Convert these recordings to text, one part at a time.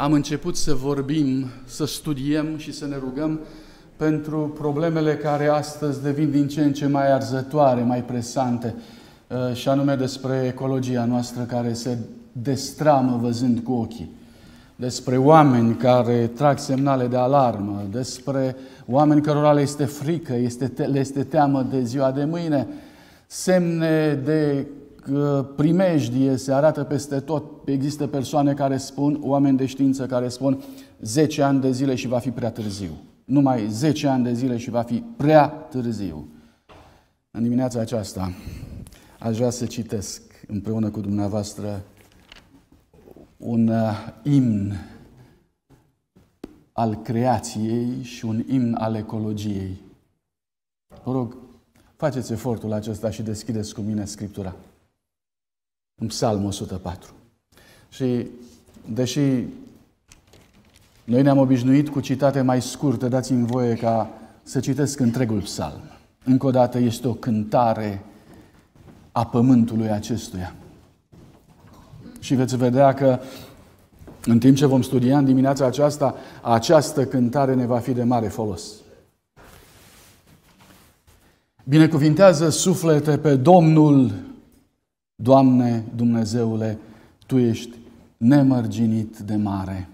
am început să vorbim, să studiem și să ne rugăm pentru problemele care astăzi devin din ce în ce mai arzătoare, mai presante, și anume despre ecologia noastră care se destramă văzând cu ochii, despre oameni care trag semnale de alarmă, despre oameni cărora le este frică, le este teamă de ziua de mâine, semne de primejdie se arată peste tot. Există persoane care spun, oameni de știință care spun 10 ani de zile și va fi prea târziu. Numai 10 ani de zile și va fi prea târziu. În dimineața aceasta aș vrea să citesc împreună cu dumneavoastră un imn al creației și un imn al ecologiei. Vă rog, faceți efortul acesta și deschideți cu mine Scriptura. În Psalmul 104. Și, deși noi ne-am obișnuit cu citate mai scurte, dați-mi voie ca să citesc întregul psalm. Încă o dată este o cântare a pământului acestuia. Și veți vedea că în timp ce vom studia în dimineața aceasta, această cântare ne va fi de mare folos. Binecuvintează suflete pe Domnul, Doamne Dumnezeule, Tu ești nemărginit de mare.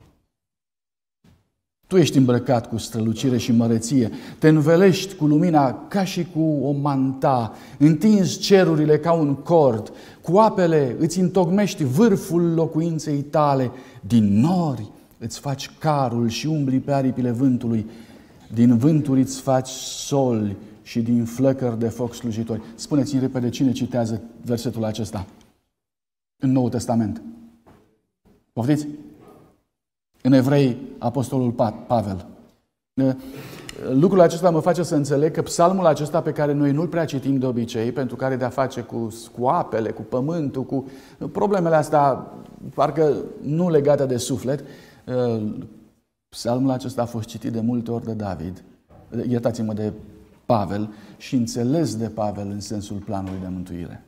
Tu ești îmbrăcat cu strălucire și măreție, te învelești cu lumina ca și cu o manta, întinzi cerurile ca un cord, cu apele îți întocmești vârful locuinței tale, din nori îți faci carul și umbli pe aripile vântului, din vânturi îți faci soli și din flăcări de foc slujitori. Spuneți-mi repede cine citează versetul acesta în Noul Testament. Poftiți? În Evrei, Apostolul Pavel. Lucrul acesta mă face să înțeleg că psalmul acesta pe care noi nu-l prea citim de obicei, pentru că are de-a face cu apele, cu pământul, cu problemele astea, parcă nu legate de suflet, psalmul acesta a fost citit de multe ori de David, iertați-mă, de Pavel, și înțeles de Pavel în sensul planului de mântuire.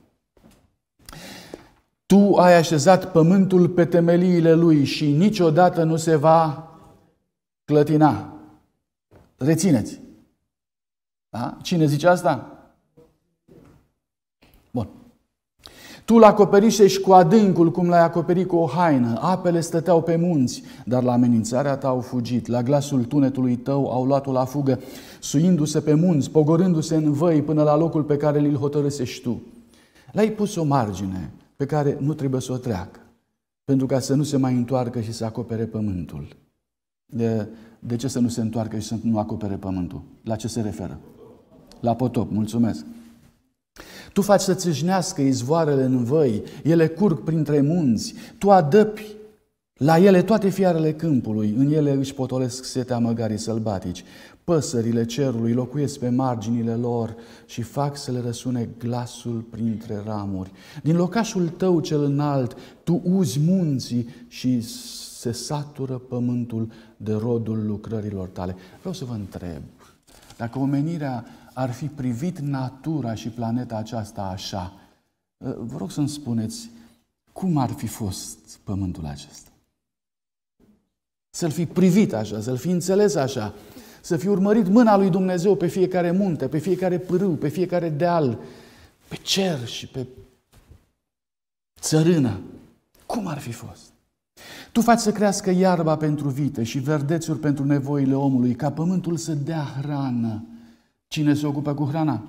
Tu ai așezat pământul pe temeliile lui și niciodată nu se va clătina. Rețineți. Da? Cine zice asta? Bun. Tu l-acoperișești cu adâncul cum l-ai acoperit cu o haină. Apele stăteau pe munți, dar la amenințarea ta au fugit. La glasul tunetului tău au luat-o la fugă, suindu-se pe munți, pogorându-se în văi până la locul pe care l hotărâsești tu. L-ai pus o margine pe care nu trebuie să o treacă, pentru ca să nu se mai întoarcă și să acopere pământul. De ce să nu se întoarcă și să nu acopere pământul? La ce se referă? La potop, mulțumesc. Tu faci să țâșnească izvoarele în văi, ele curg printre munți, tu adăpi la ele toate fiarele câmpului, în ele își potolesc setea măgarii sălbatici. Păsările cerului locuiesc pe marginile lor și fac să le răsune glasul printre ramuri. Din locașul tău cel înalt, tu uzi munții și se satură pământul de rodul lucrărilor tale. Vreau să vă întreb, dacă omenirea ar fi privit natura și planeta aceasta așa, vă rog să-mi spuneți, cum ar fi fost pământul acesta? Să-l fi privit așa, să-l fi înțeles așa, să fi urmărit mâna lui Dumnezeu pe fiecare munte, pe fiecare pârâu, pe fiecare deal, pe cer și pe țărână. Cum ar fi fost? Tu faci să crească iarba pentru vite și verdețuri pentru nevoile omului, ca pământul să dea hrană. Cine se ocupă cu hrana?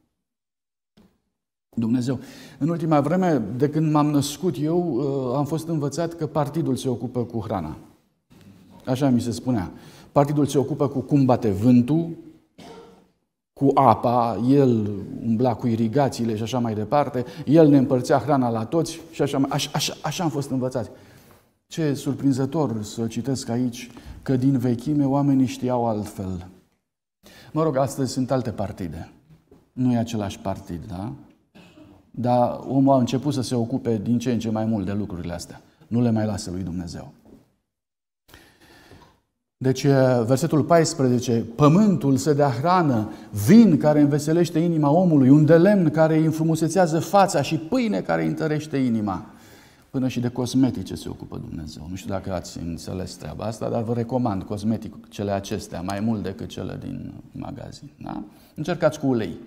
Dumnezeu. În ultima vreme, de când m-am născut eu, am fost învățat că partidul se ocupă cu hrana. Așa mi se spunea. Partidul se ocupă cu cum bate vântul, cu apa, el umbla cu irigațiile și așa mai departe, el ne împărțea hrana la toți și așa am fost învățați. Ce surprinzător să citesc aici că din vechime oamenii știau altfel. Mă rog, astăzi sunt alte partide. Nu e același partid, da? Dar omul a început să se ocupe din ce în ce mai mult de lucrurile astea. Nu le mai lasă lui Dumnezeu. Deci, versetul 14, pământul să dea hrană, vin care înveselește inima omului, un de lemn care îi înfrumusețează fața și pâine care îi întărește inima. Până și de cosmetice se ocupă Dumnezeu. Nu știu dacă ați înțeles treaba asta, dar vă recomand cosmeticele acestea mai mult decât cele din magazin. Da? Încercați cu ulei.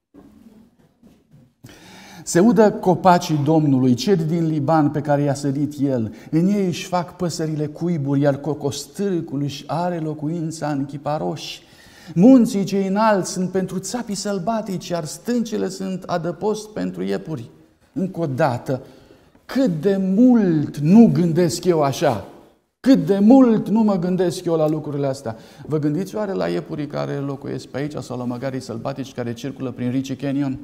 Se udă copacii Domnului, ceri din Liban pe care i-a sădit El. În ei își fac păsările cuiburi, iar cocostârcul își are locuința în chiparoși. Munții cei înalți sunt pentru țapii sălbatici, iar stâncile sunt adăpost pentru iepuri. Încă o dată, cât de mult nu gândesc eu așa? Cât de mult nu mă gândesc eu la lucrurile astea? Vă gândiți oare la iepurii care locuiesc pe aici sau la măgarii sălbatici care circulă prin Ritchie Canyon?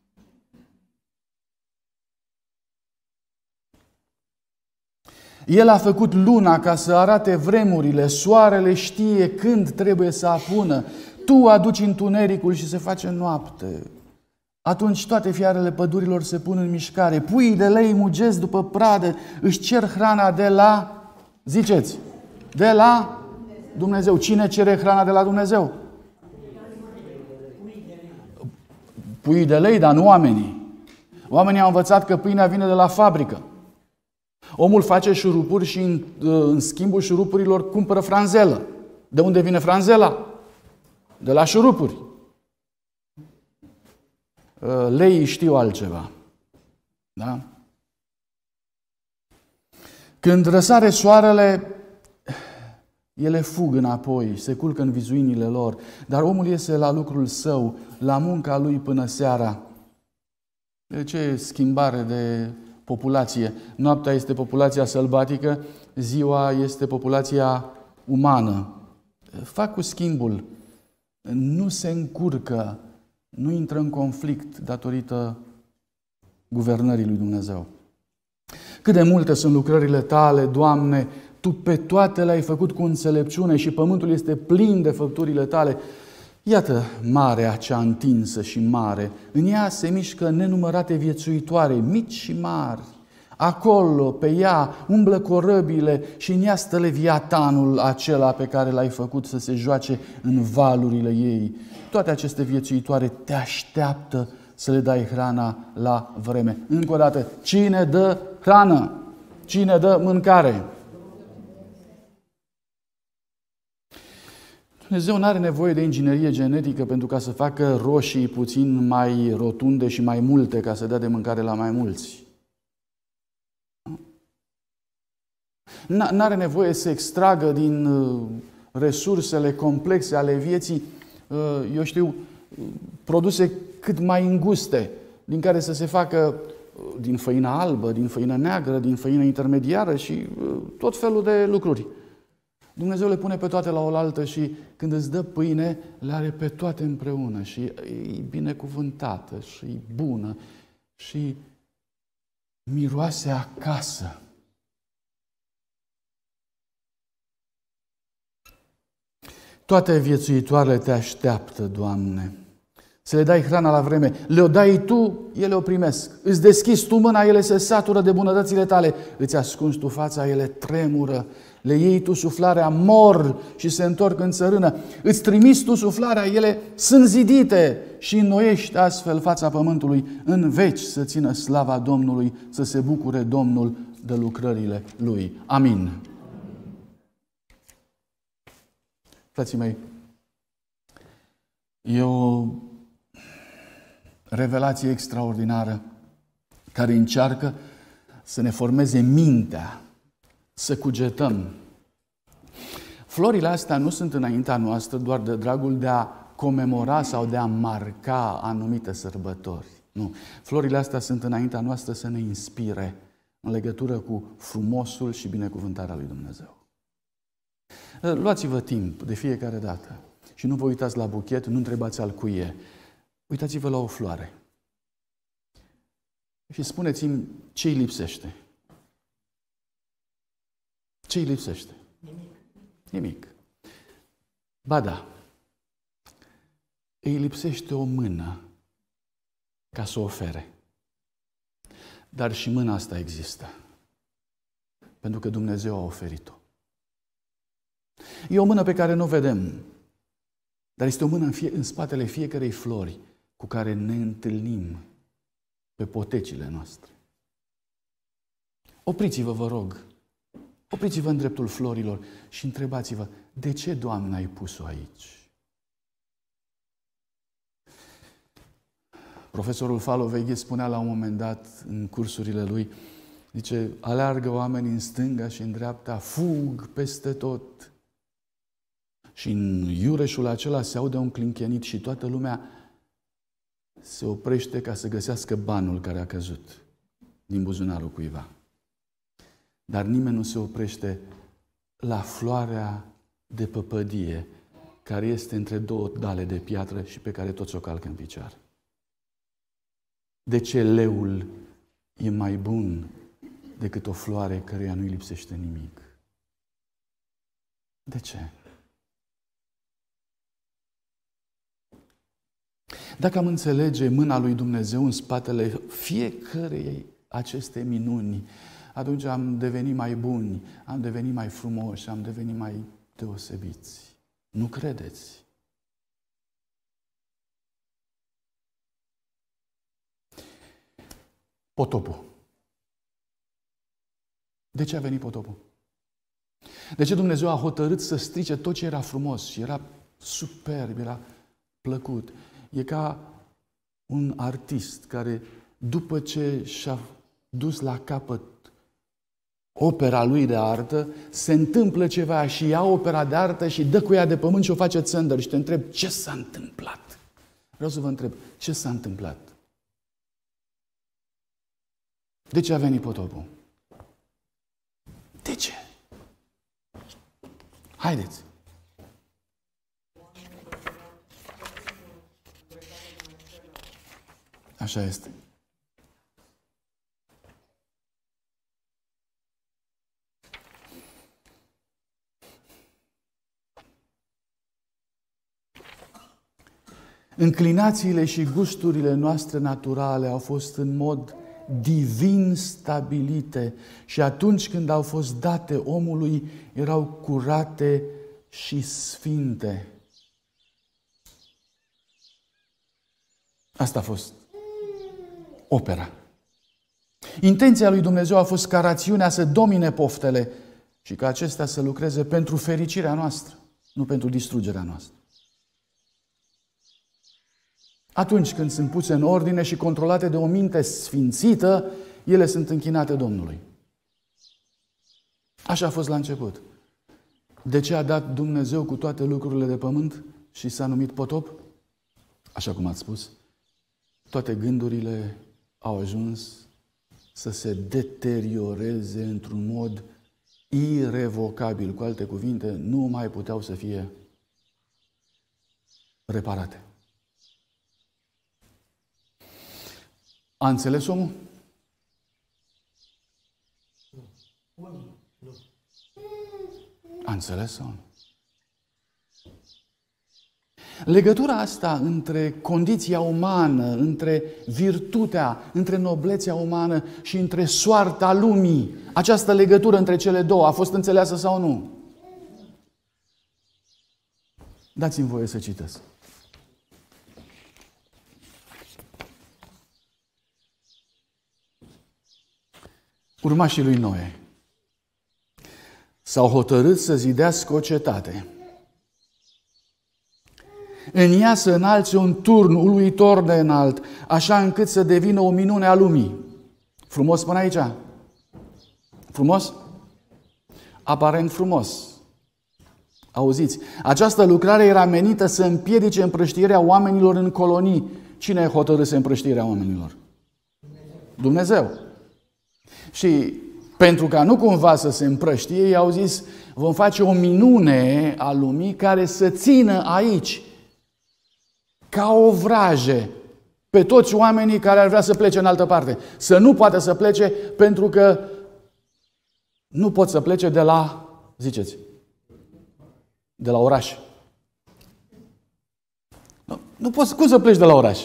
El a făcut luna ca să arate vremurile, soarele știe când trebuie să apună. Tu aduci întunericul și se face noapte. Atunci toate fiarele pădurilor se pun în mișcare. Puii de lei mugesc după pradă, își cer hrana de la, ziceți, de la Dumnezeu. Cine cere hrana de la Dumnezeu? Puii de lei, dar nu oamenii. Oamenii au învățat că pâinea vine de la fabrică. Omul face șurupuri și în schimbul șurupurilor cumpără franzelă. De unde vine franzela? De la șurupuri. Leii știu altceva. Da? Când răsare soarele, ele fug înapoi, se culcă în vizuinile lor, dar omul iese la lucrul său, la munca lui până seara. Ce schimbare de populație. Noaptea este populația sălbatică, ziua este populația umană. Fac cu schimbul. Nu se încurcă, nu intră în conflict datorită guvernării lui Dumnezeu. Cât de multe sunt lucrările tale, Doamne, Tu pe toate le-ai făcut cu înțelepciune și pământul este plin de făpturile tale. Iată marea cea întinsă și mare. În ea se mișcă nenumărate viețuitoare, mici și mari. Acolo, pe ea, umblă corăbile și în ea stă Leviatanul acela pe care l-ai făcut să se joace în valurile ei. Toate aceste viețuitoare te așteaptă să le dai hrana la vreme. Încă o dată, cine dă hrană? Cine dă mâncare? Dumnezeu nu are nevoie de inginerie genetică pentru ca să facă roșii puțin mai rotunde și mai multe ca să dea de mâncare la mai mulți. Nu are nevoie să extragă din resursele complexe ale vieții, eu știu, produse cât mai înguste, din care să se facă din făină albă, din făină neagră, din făină intermediară și tot felul de lucruri. Dumnezeu le pune pe toate la oaltă și când îți dă pâine, le are pe toate împreună și e binecuvântată și e bună și miroase acasă. Toate viețuitoarele te așteaptă, Doamne. Să le dai hrana la vreme. Le-o dai Tu, ele o primesc. Îți deschizi Tu mâna, ele se satură de bunătățile Tale. Îți ascunzi Tu fața, ele tremură. Le iei Tu suflarea, mor și se întorc în țărână. Îți trimiți Tu suflarea, ele sunt zidite și înnoiești astfel fața pământului. În veci să țină slava Domnului, să se bucure Domnul de lucrările Lui. Amin. Frații mei, e o revelație extraordinară care încearcă să ne formeze mintea, să cugetăm. Florile astea nu sunt înaintea noastră doar de dragul de a comemora sau de a marca anumite sărbători. Nu. Florile astea sunt înaintea noastră să ne inspire în legătură cu frumosul și binecuvântarea lui Dumnezeu. Luați-vă timp de fiecare dată și nu vă uitați la buchet, nu întrebați al cui e. Uitați-vă la o floare și spuneți-mi ce îi lipsește. Ce îi lipsește? Nimic. Ba da, îi lipsește o mână ca să o ofere. Dar și mâna asta există. Pentru că Dumnezeu a oferit-o. E o mână pe care nu o vedem, dar este o mână în spatele fiecărei flori cu care ne întâlnim pe potecile noastre. Opriți-vă, vă rog. Opriți-vă în dreptul florilor și întrebați-vă, de ce, Doamne, ai pus-o aici? Profesorul Faloveghe spunea la un moment dat în cursurile lui, zice, aleargă oamenii în stânga și în dreapta, fug peste tot. Și în iureșul acela se aude un clinchenit și toată lumea se oprește ca să găsească banul care a căzut din buzunarul cuiva. Dar nimeni nu se oprește la floarea de păpădie care este între două dale de piatră și pe care toți o calcă în picioare. De ce leul e mai bun decât o floare căreia nu-i lipsește nimic? De ce? Dacă am înțelege mâna lui Dumnezeu în spatele fiecărei aceste minuni, atunci am devenit mai buni, am devenit mai frumoși, am devenit mai deosebiți. Nu credeți? Potopul. De ce a venit potopul? De ce Dumnezeu a hotărât să strice tot ce era frumos și era superb, era plăcut? E ca un artist care, după ce și-a dus la capăt opera lui de artă, se întâmplă ceva și ia opera de artă și dă cu ea de pământ și o face țândăr. Și te întreb, ce s-a întâmplat? Vreau să vă întreb, ce s-a întâmplat? De ce a venit potopul? De ce? Haideți! Așa este. Înclinațiile și gusturile noastre naturale au fost în mod divin stabilite și atunci când au fost date omului, erau curate și sfinte. Asta a fost opera. Intenția lui Dumnezeu a fost ca rațiunea să domine poftele și ca acestea să lucreze pentru fericirea noastră, nu pentru distrugerea noastră. Atunci când sunt puse în ordine și controlate de o minte sfințită, ele sunt închinate Domnului. Așa a fost la început. De ce a dat Dumnezeu cu toate lucrurile de pământ și s-a numit potop? Așa cum ați spus, toate gândurile au ajuns să se deterioreze într-un mod irevocabil. Cu alte cuvinte, nu mai puteau să fie reparate. A înțeles omul? A înțeles omul? Legătura asta între condiția umană, între virtutea, între noblețea umană și între soarta lumii, această legătură între cele două a fost înțeleasă sau nu? Dați-mi voie să citesc. Urmașii lui Noe s-au hotărât să zidească o cetate. În ea să înalțe un turn uluitor de înalt, așa încât să devină o minune a lumii. Frumos până aici? Frumos? Aparent frumos. Auziți, această lucrare era menită să împiedice împrăștierea oamenilor în colonii. Cine hotărâse împrăștierea oamenilor? Dumnezeu. Și pentru ca nu cumva să se împrăștie, ei au zis, vom face o minune a lumii care să țină aici, ca o vrajă, pe toți oamenii care ar vrea să plece în altă parte. Să nu poată să plece pentru că nu pot să plece de la, ziceți, de la oraș. Nu poți, cum să pleci de la oraș?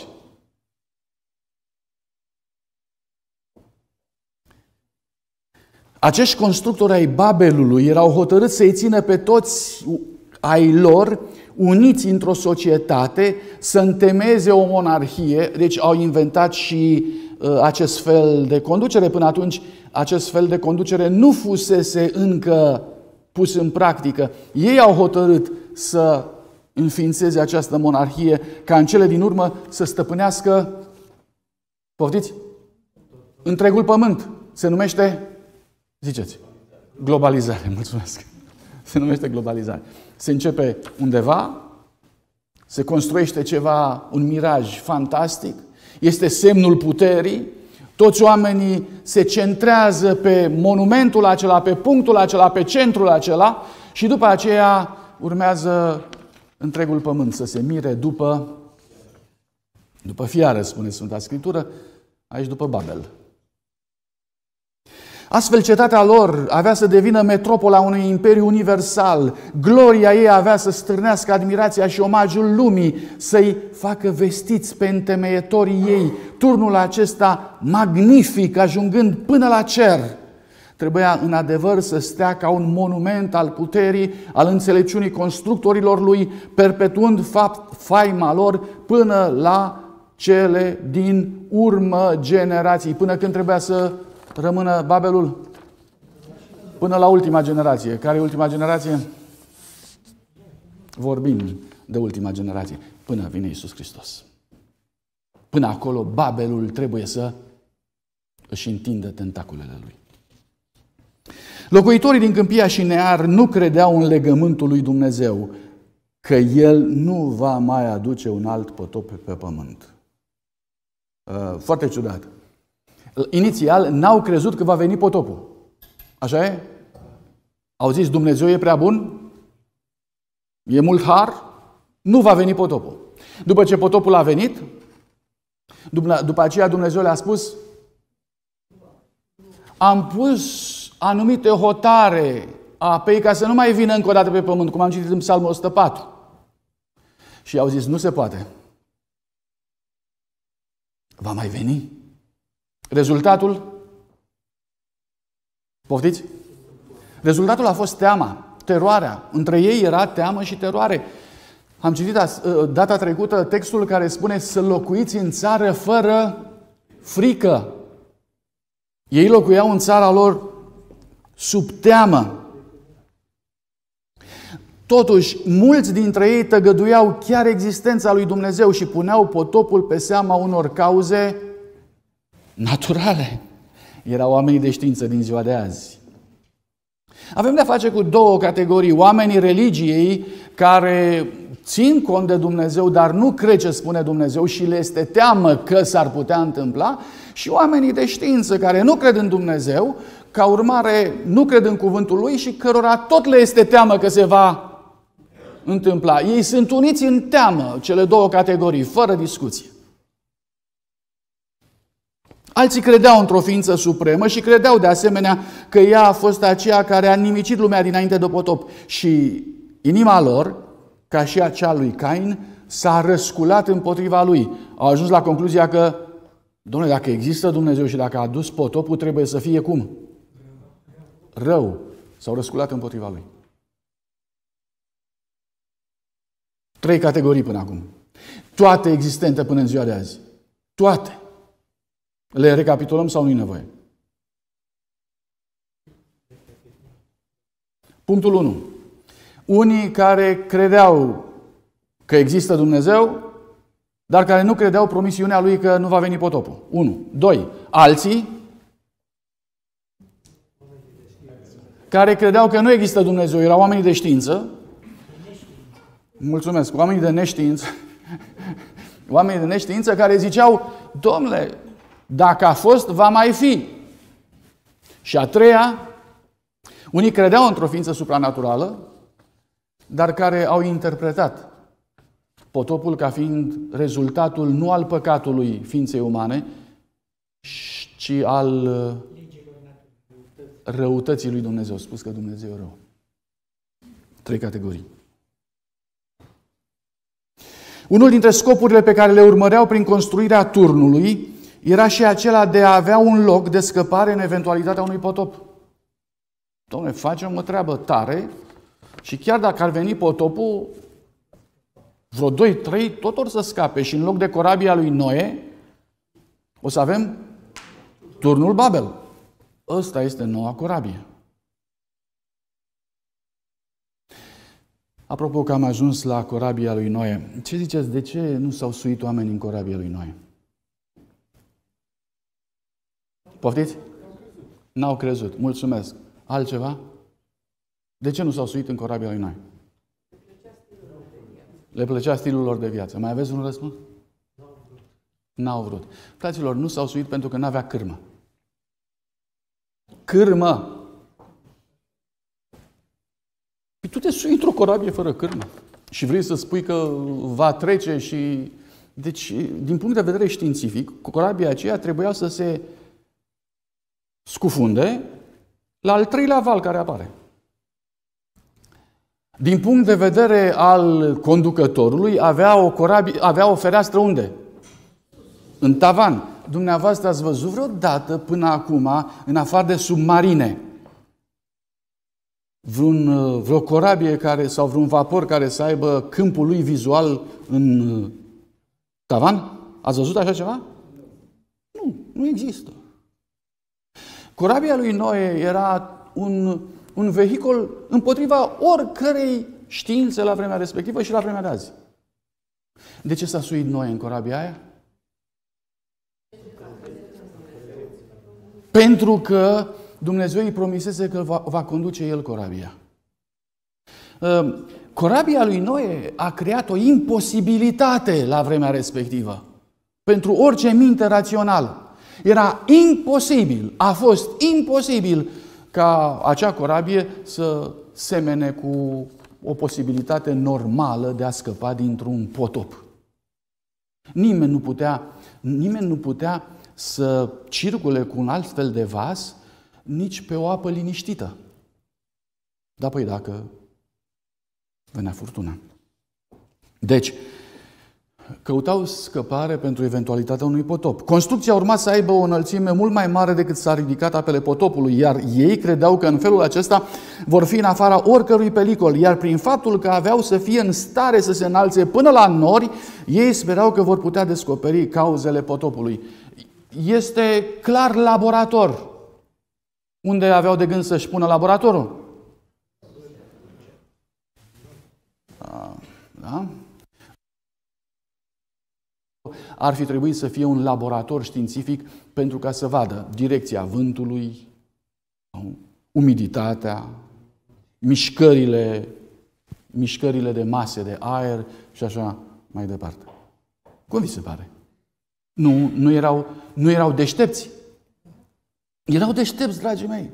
Acești constructori ai Babelului erau hotărâți să-i țină pe toți ai lor uniți într-o societate, să întemeieze o monarhie, deci au inventat și acest fel de conducere. Până atunci, acest fel de conducere nu fusese încă pus în practică. Ei au hotărât să înființeze această monarhie ca în cele din urmă să stăpânească, poftiți, întregul pământ. Se numește, ziceți, globalizare. Mulțumesc. Se numește globalizare. Se începe undeva, se construiește ceva, un miraj fantastic, este semnul puterii, toți oamenii se centrează pe monumentul acela, pe punctul acela, pe centrul acela și după aceea urmează întregul pământ să se mire după fiară, spune Sfânta Scriptură, aici după Babel. Astfel, cetatea lor avea să devină metropola unui imperiu universal. Gloria ei avea să stârnească admirația și omagiul lumii, să-i facă vestiți pe întemeietorii ei. Turnul acesta magnific, ajungând până la cer, trebuia în adevăr să stea ca un monument al puterii, al înțelepciunii constructorilor lui, perpetuând faima lor până la cele din urmă generații. Până când trebuia să rămână Babelul? Până la ultima generație. Care e ultima generație? Vorbim de ultima generație. Până vine Iisus Hristos. Până acolo, Babelul trebuie să își întindă tentaculele lui. Locuitorii din Câmpia și Near nu credeau în legământul lui Dumnezeu, că El nu va mai aduce un alt potop pe pământ. Foarte ciudat. Inițial, n-au crezut că va veni potopul. Așa e? Au zis, Dumnezeu e prea bun? E mult har? Nu va veni potopul. După ce potopul a venit, după aceea Dumnezeu le-a spus, am pus anumite hotare a apei ca să nu mai vină încă o dată pe pământ, cum am citit în Psalmul 104. Și au zis, nu se poate. Va mai veni? Rezultatul? Poftiți? Rezultatul a fost teama, teroarea. Între ei era teamă și teroare. Am citit data trecută textul care spune să locuiți în țară fără frică. Ei locuiau în țara lor sub teamă. Totuși, mulți dintre ei tăgăduiau chiar existența lui Dumnezeu și puneau potopul pe seama unor cauze naturale. Erau oamenii de știință din ziua de azi. Avem de-a face cu două categorii. Oamenii religiei care țin cont de Dumnezeu, dar nu cred ce spune Dumnezeu și le este teamă că s-ar putea întâmpla, și oamenii de știință care nu cred în Dumnezeu, ca urmare nu cred în cuvântul Lui și cărora tot le este teamă că se va întâmpla. Ei sunt uniți în teamă, cele două categorii, fără discuție. Alții credeau într-o ființă supremă și credeau de asemenea că ea a fost aceea care a nimicit lumea dinainte de potop. Și inima lor, ca și acea lui Cain, s-a răsculat împotriva lui. Au ajuns la concluzia că, dom'le, dacă există Dumnezeu și dacă a adus potopul, trebuie să fie cum? Rău. S-au răsculat împotriva lui. 3 categorii până acum. Toate existente până în ziua de azi. Toate. Le recapitulăm sau nu-i nevoie? Punctul 1. Unii care credeau că există Dumnezeu, dar care nu credeau promisiunea Lui că nu va veni potopul. 1. 2. Alții care credeau că nu există Dumnezeu, erau oamenii de știință. Mulțumesc. Oamenii de neștiință. Oamenii de neștiință care ziceau, domnule, dacă a fost, va mai fi. Și a treia, unii credeau într-o ființă supranaturală, dar care au interpretat potopul ca fiind rezultatul nu al păcatului ființei umane, ci al răutății lui Dumnezeu. Spus că Dumnezeu e rău. 3 categorii. Unul dintre scopurile pe care le urmăreau prin construirea turnului era și acela de a avea un loc de scăpare în eventualitatea unui potop. Dom'le, facem o treabă tare și chiar dacă ar veni potopul, vreo 2-3 tot or să scape și în loc de corabia lui Noe o să avem Turnul Babel. Ăsta este noua corabie. Apropo că am ajuns la corabia lui Noe, ce ziceți, de ce nu s-au suit oamenii în corabia lui Noe? Poftiți? N-au crezut. Mulțumesc. Altceva? De ce nu s-au suit în corabia lui Noe? Le plăcea stilul lor de viață. Mai aveți un răspuns? N-au vrut. Fraților, nu s-au suit pentru că n-avea cârmă. Cârmă! Păi tu te sui într-o corabie fără cârmă și vrei să spui că va trece și... Deci, din punct de vedere științific, corabia aceea trebuia să se scufunde la al treilea val care apare. Din punct de vedere al conducătorului, avea o fereastră unde? În tavan. Dumneavoastră ați văzut vreodată până acum, în afară de submarine, vreo corabie sau vreun vapor care să aibă câmpul lui vizual în tavan? Ați văzut așa ceva? Nu există. Corabia lui Noe era un vehicul împotriva oricărei științe la vremea respectivă și la vremea de azi. De ce s-a suit Noe în corabia aia? Pentru că Dumnezeu îi promisese că va conduce El corabia. Corabia lui Noe a creat o imposibilitate la vremea respectivă. Pentru orice minte rațională. Era imposibil, a fost imposibil ca acea corabie să semene cu o posibilitate normală de a scăpa dintr-un potop. Nimeni nu putea să circule cu un alt fel de vas nici pe o apă liniștită. Da, păi dacă venea furtuna. Deci, căutau scăpare pentru eventualitatea unui potop. Construcția urma să aibă o înălțime mult mai mare decât s-a ridicat apele potopului, iar ei credeau că în felul acesta vor fi în afara oricărui pericol, iar prin faptul că aveau să fie în stare să se înalțe până la nori, ei sperau că vor putea descoperi cauzele potopului. Este clar laborator. Unde aveau de gând să-și pună laboratorul? Da? Ar fi trebuit să fie un laborator științific pentru ca să vadă direcția vântului, umiditatea, mișcările de mase de aer și așa mai departe. Cum vi se pare? Nu erau deștepți. Erau deștepți, dragii mei.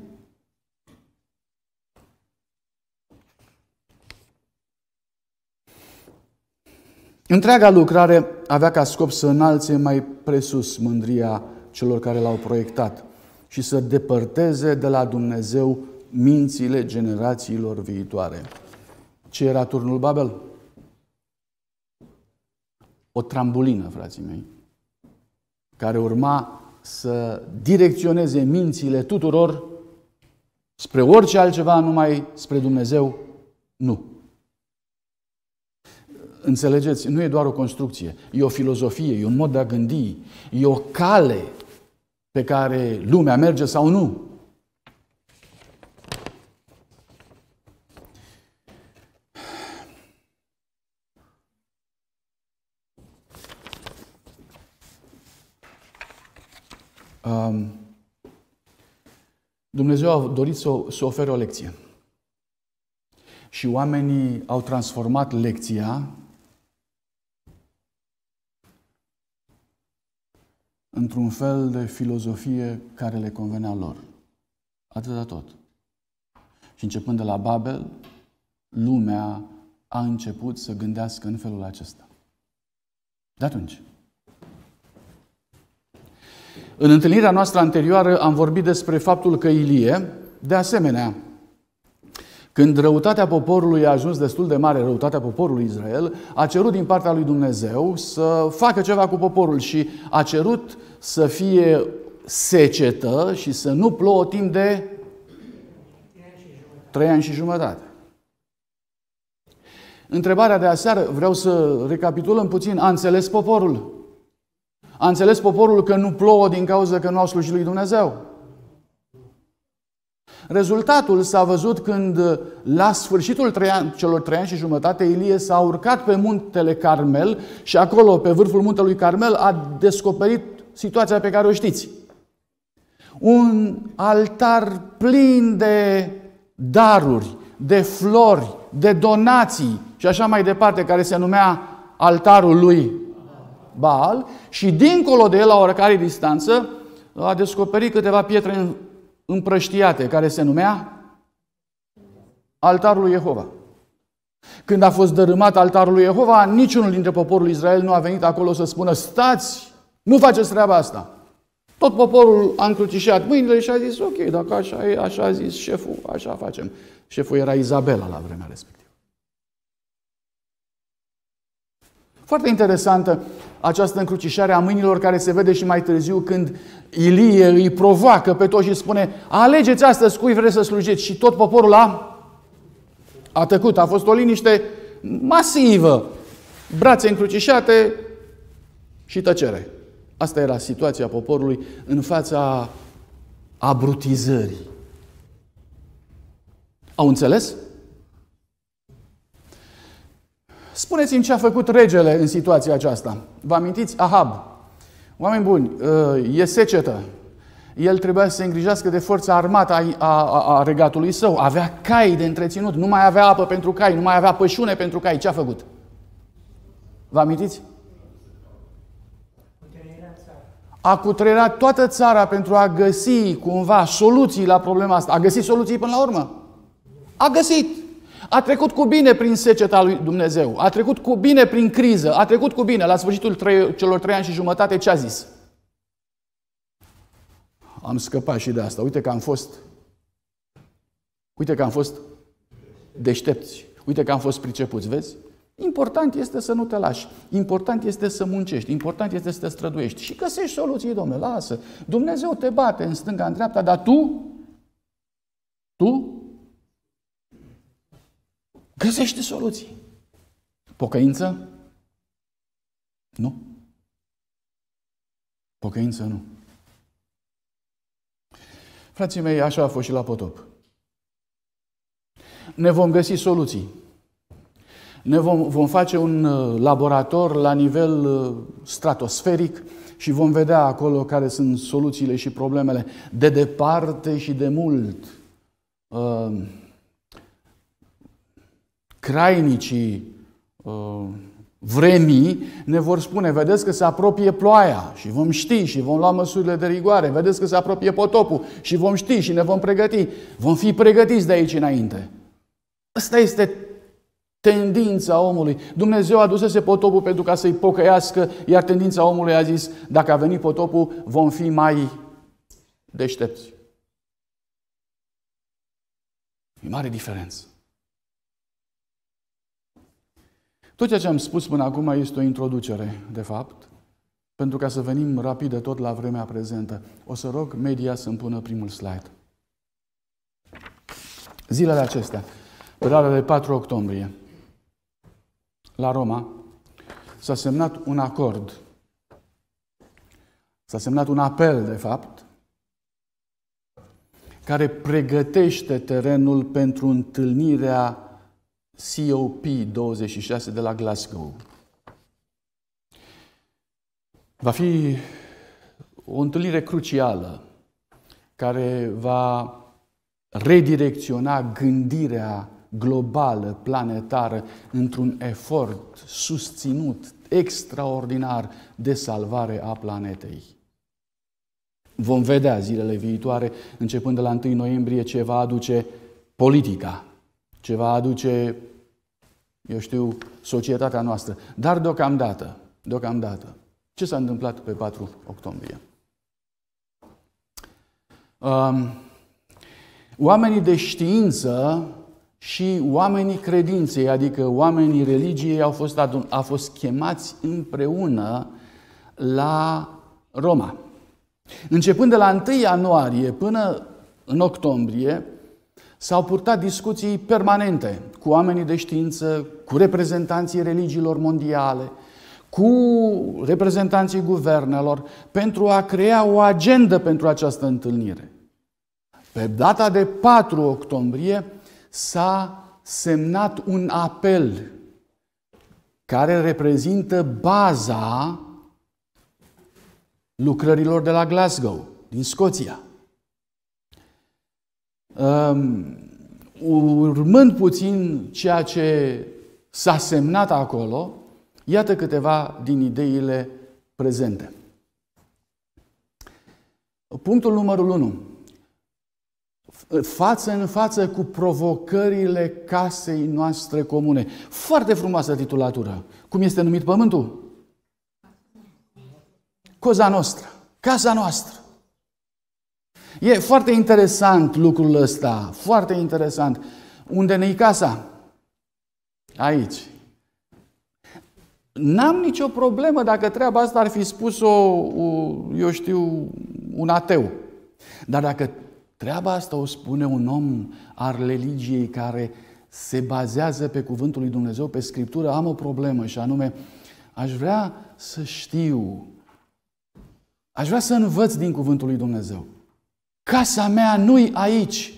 Întreaga lucrare avea ca scop să înalțe mai presus mândria celor care l-au proiectat și să depărteze de la Dumnezeu mințile generațiilor viitoare. Ce era turnul Babel? O trambulină, frații mei, care urma să direcționeze mințile tuturor spre orice altceva, numai spre Dumnezeu, nu. Înțelegeți? Nu e doar o construcție, e o filozofie, e un mod de a gândi, e o cale pe care lumea merge sau nu. Dumnezeu a dorit să ofere o lecție. Și oamenii au transformat lecția într-un fel de filozofie care le convenea lor. Atâta tot. Și începând de la Babel, lumea a început să gândească în felul acesta. De atunci. În întâlnirea noastră anterioară am vorbit despre faptul că Ilie, de asemenea, când răutatea poporului a ajuns destul de mare, răutatea poporului Israel, a cerut din partea lui Dumnezeu să facă ceva cu poporul și a cerut să fie secetă și să nu plouă timp de 3 ani și jumătate. Întrebarea de aseară, vreau să recapitulăm puțin, a înțeles poporul? A înțeles poporul că nu plouă din cauza că nu au slujit lui Dumnezeu. Rezultatul s-a văzut când, la sfârșitul celor 3 ani și jumătate, Ilie s-a urcat pe muntele Carmel și acolo, pe vârful muntelui Carmel, a descoperit situația pe care o știți. Un altar plin de daruri, de flori, de donații și așa mai departe, care se numea altarul lui Baal, și dincolo de el, la oricare distanță, a descoperit câteva pietre împrăștiate, care se numea altarul lui Jehova. Când a fost dărâmat altarul lui Jehova, niciunul dintre poporul Israel nu a venit acolo să spună: stați, nu faceți treaba asta. Tot poporul a încrucișat mâinile și a zis: ok, dacă așa e, așa a zis șeful, așa facem. Șeful era Izabela la vremea respectivă. Foarte interesantă această încrucișare a mâinilor, care se vede și mai târziu când Ilie îi provoacă pe toți și spune: alegeți astăzi cui vreți să slujiți. Și tot poporul a tăcut. A fost o liniște masivă. Brațe încrucișate și tăcere. Asta era situația poporului în fața abrutizării. Au înțeles? Spuneți-mi ce a făcut regele în situația aceasta. Vă amintiți? Ahab. Oameni buni, e secetă. El trebuia să se îngrijească de forța armată a regatului său. Avea cai de întreținut. Nu mai avea apă pentru cai. Nu mai avea pășune pentru cai. Ce a făcut? Vă amintiți? A cutreierat toată țara pentru a găsi cumva soluții la problema asta. A găsit soluții până la urmă? A găsit. A trecut cu bine prin seceta lui Dumnezeu. A trecut cu bine prin criză. A trecut cu bine. La sfârșitul celor 3 ani și jumătate, ce a zis? Am scăpat și de asta. Uite că am fost deștepți. Uite că am fost pricepuți. Vezi? Important este să nu te lași. Important este să muncești. Important este să te străduiești. Și găsești soluții, domnule. Lasă. Dumnezeu te bate în stânga, în dreapta, dar tu găsește soluții. Pocăință? Nu. Pocăință nu. Frații mei, așa a fost și la potop. Ne vom găsi soluții. Ne vom face un laborator la nivel stratosferic și vom vedea acolo care sunt soluțiile și problemele de departe și de mult. Crainicii vremii ne vor spune: vedeți că se apropie ploaia și vom ști și vom lua măsurile de rigoare. Vedeți că se apropie potopul și vom ști și ne vom pregăti. Vom fi pregătiți de aici înainte. Asta este tendința omului. Dumnezeu a adusese potopul pentru ca să-i pocăiască, iar tendința omului a zis: dacă a venit potopul, vom fi mai deștepți. E mare diferență. Tot ceea ce am spus până acum este o introducere, de fapt, pentru ca să venim rapid de tot la vremea prezentă. O să rog media să-mi pună primul slide. Zilele acestea, pe data de 4 octombrie, la Roma, s-a semnat un acord. S-a semnat un apel, de fapt, care pregătește terenul pentru întâlnirea COP26 de la Glasgow. Va fi o întâlnire crucială care va redirecționa gândirea globală, planetară, într-un efort susținut, extraordinar de salvare a planetei. Vom vedea zilele viitoare, începând de la 1 noiembrie, ce va aduce politica, ce va aduce, societatea noastră. Dar deocamdată, ce s-a întâmplat pe 4 octombrie? Oamenii de știință și oamenii credinței, adică oamenii religiei, au fost chemați împreună la Roma. Începând de la 1 ianuarie până în octombrie, s-au purtat discuții permanente cu oamenii de știință, cu reprezentanții religiilor mondiale, cu reprezentanții guvernelor pentru a crea o agendă pentru această întâlnire. Pe data de 4 octombrie s-a semnat un apel care reprezintă baza lucrărilor de la Glasgow, din Scoția. Urmând puțin ceea ce s-a semnat acolo, iată câteva din ideile prezente. Punctul numărul 1. Față în față cu provocările casei noastre comune. Foarte frumoasă titulatură. Cum este numit pământul? Cosa noastră. Casa noastră. E foarte interesant lucrul ăsta. Foarte interesant. Unde ne-i casa? Aici. N-am nicio problemă dacă treaba asta ar fi spus-o, eu știu, un ateu. Dar dacă treaba asta o spune un om al religiei care se bazează pe cuvântul lui Dumnezeu, pe Scriptură, am o problemă și anume, aș vrea să știu, aș vrea să învăț din cuvântul lui Dumnezeu. Casa mea nu-i aici.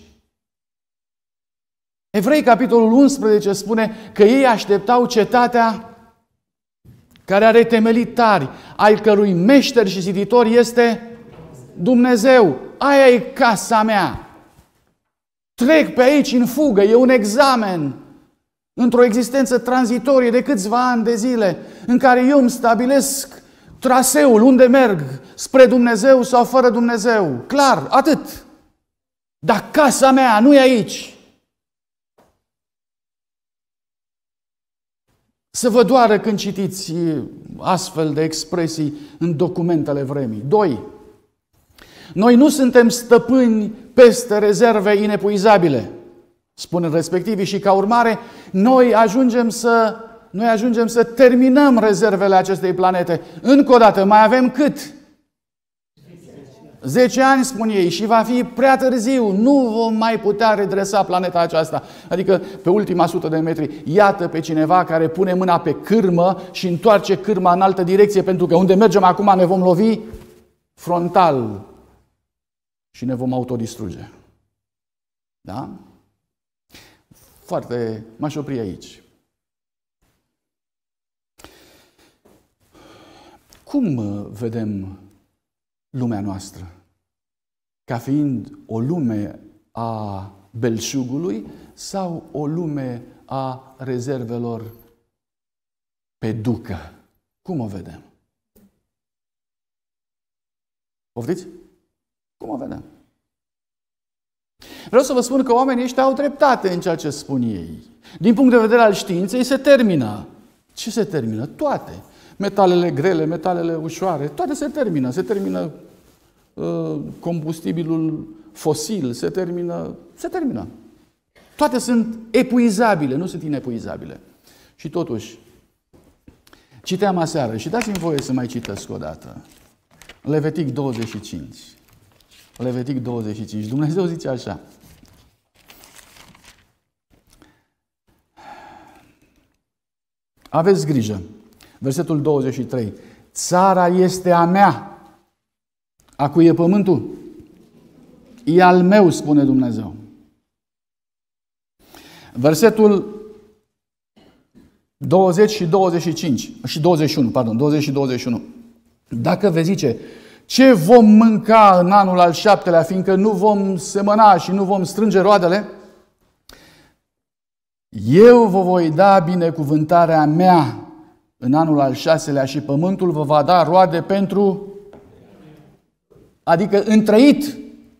Evrei, capitolul 11, spune că ei așteptau cetatea care are temelii tari, al cărui meșter și ziditor este Dumnezeu. Aia e casa mea. Trec pe aici în fugă, e un examen într-o existență tranzitorie de câțiva ani de zile, în care eu îmi stabilesc traseul, unde merg, spre Dumnezeu sau fără Dumnezeu. Clar, atât. Dar casa mea nu e aici. Să vă doară când citiți astfel de expresii în documentele vremii. 2. Noi nu suntem stăpâni peste rezerve inepuizabile, spun respectivii, și ca urmare noi ajungem să terminăm rezervele acestei planete. Încă o dată, mai avem cât? 10 ani, spun ei, și va fi prea târziu. Nu vom mai putea redresa planeta aceasta. Adică, pe ultima 100 de metri, iată pe cineva care pune mâna pe cârmă și întoarce cârma în altă direcție, pentru că unde mergem acum ne vom lovi frontal și ne vom autodistruge. Da? Foarte... M-aș opri aici. Cum vedem lumea noastră? Ca fiind o lume a belșugului sau o lume a rezervelor pe ducă? Cum o vedem? Poftiți? Cum o vedem? Vreau să vă spun că oamenii ăștia au dreptate în ceea ce spun ei. Din punct de vedere al științei se termină. Ce se termină? Toate. Metalele grele, metalele ușoare, toate se termină. Se termină combustibilul fosil, se termină. Toate sunt epuizabile, nu sunt inepuizabile. Și totuși, citeam aseară și dați-mi voie să mai citesc o dată. Levitic 25. Levitic 25. Dumnezeu zice așa. Aveți grijă. Versetul 23. Țara este a mea. A cui e pământul? E al meu, spune Dumnezeu. Versetul 20 și 25 și 21, pardon, 20 și 21. Dacă vei zice, ce vom mânca în anul al 7-lea, fiindcă nu vom semăna și nu vom strânge roadele, eu vă voi da binecuvântarea mea în anul al 6-lea și pământul vă va da roade pentru... Adică întrăit.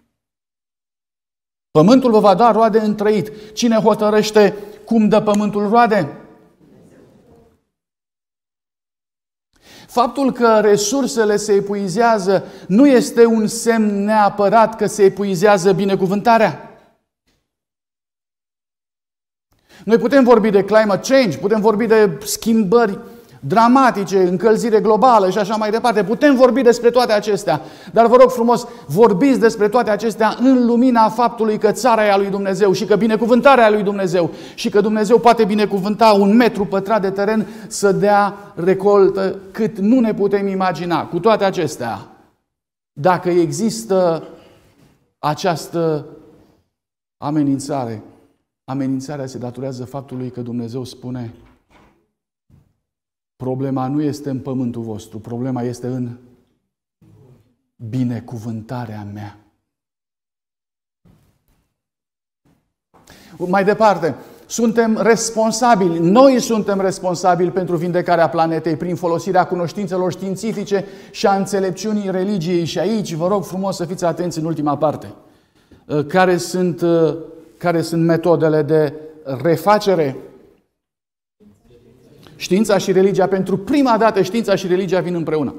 Pământul vă va da roade întrăit. Cine hotărăște cum dă pământul roade? Faptul că resursele se epuizează nu este un semn neapărat că se epuizează binecuvântarea. Noi putem vorbi de climate change, putem vorbi de schimbări dramatice, încălzire globală și așa mai departe. Putem vorbi despre toate acestea, dar vă rog frumos, vorbiți despre toate acestea în lumina faptului că țara e a lui Dumnezeu și că binecuvântarea e a lui Dumnezeu și că Dumnezeu poate binecuvânta 1 metru pătrat de teren să dea recoltă cât nu ne putem imagina. Cu toate acestea, dacă există această amenințare, amenințarea se datorează faptului că Dumnezeu spune: problema nu este în pământul vostru, problema este în binecuvântarea mea. Mai departe, suntem responsabili, noi suntem responsabili pentru vindecarea planetei prin folosirea cunoștințelor științifice și a înțelepciunii religiei. Și aici vă rog frumos să fiți atenți în ultima parte. Care sunt metodele de refacere? Știința și religia, pentru prima dată știința și religia vin împreună.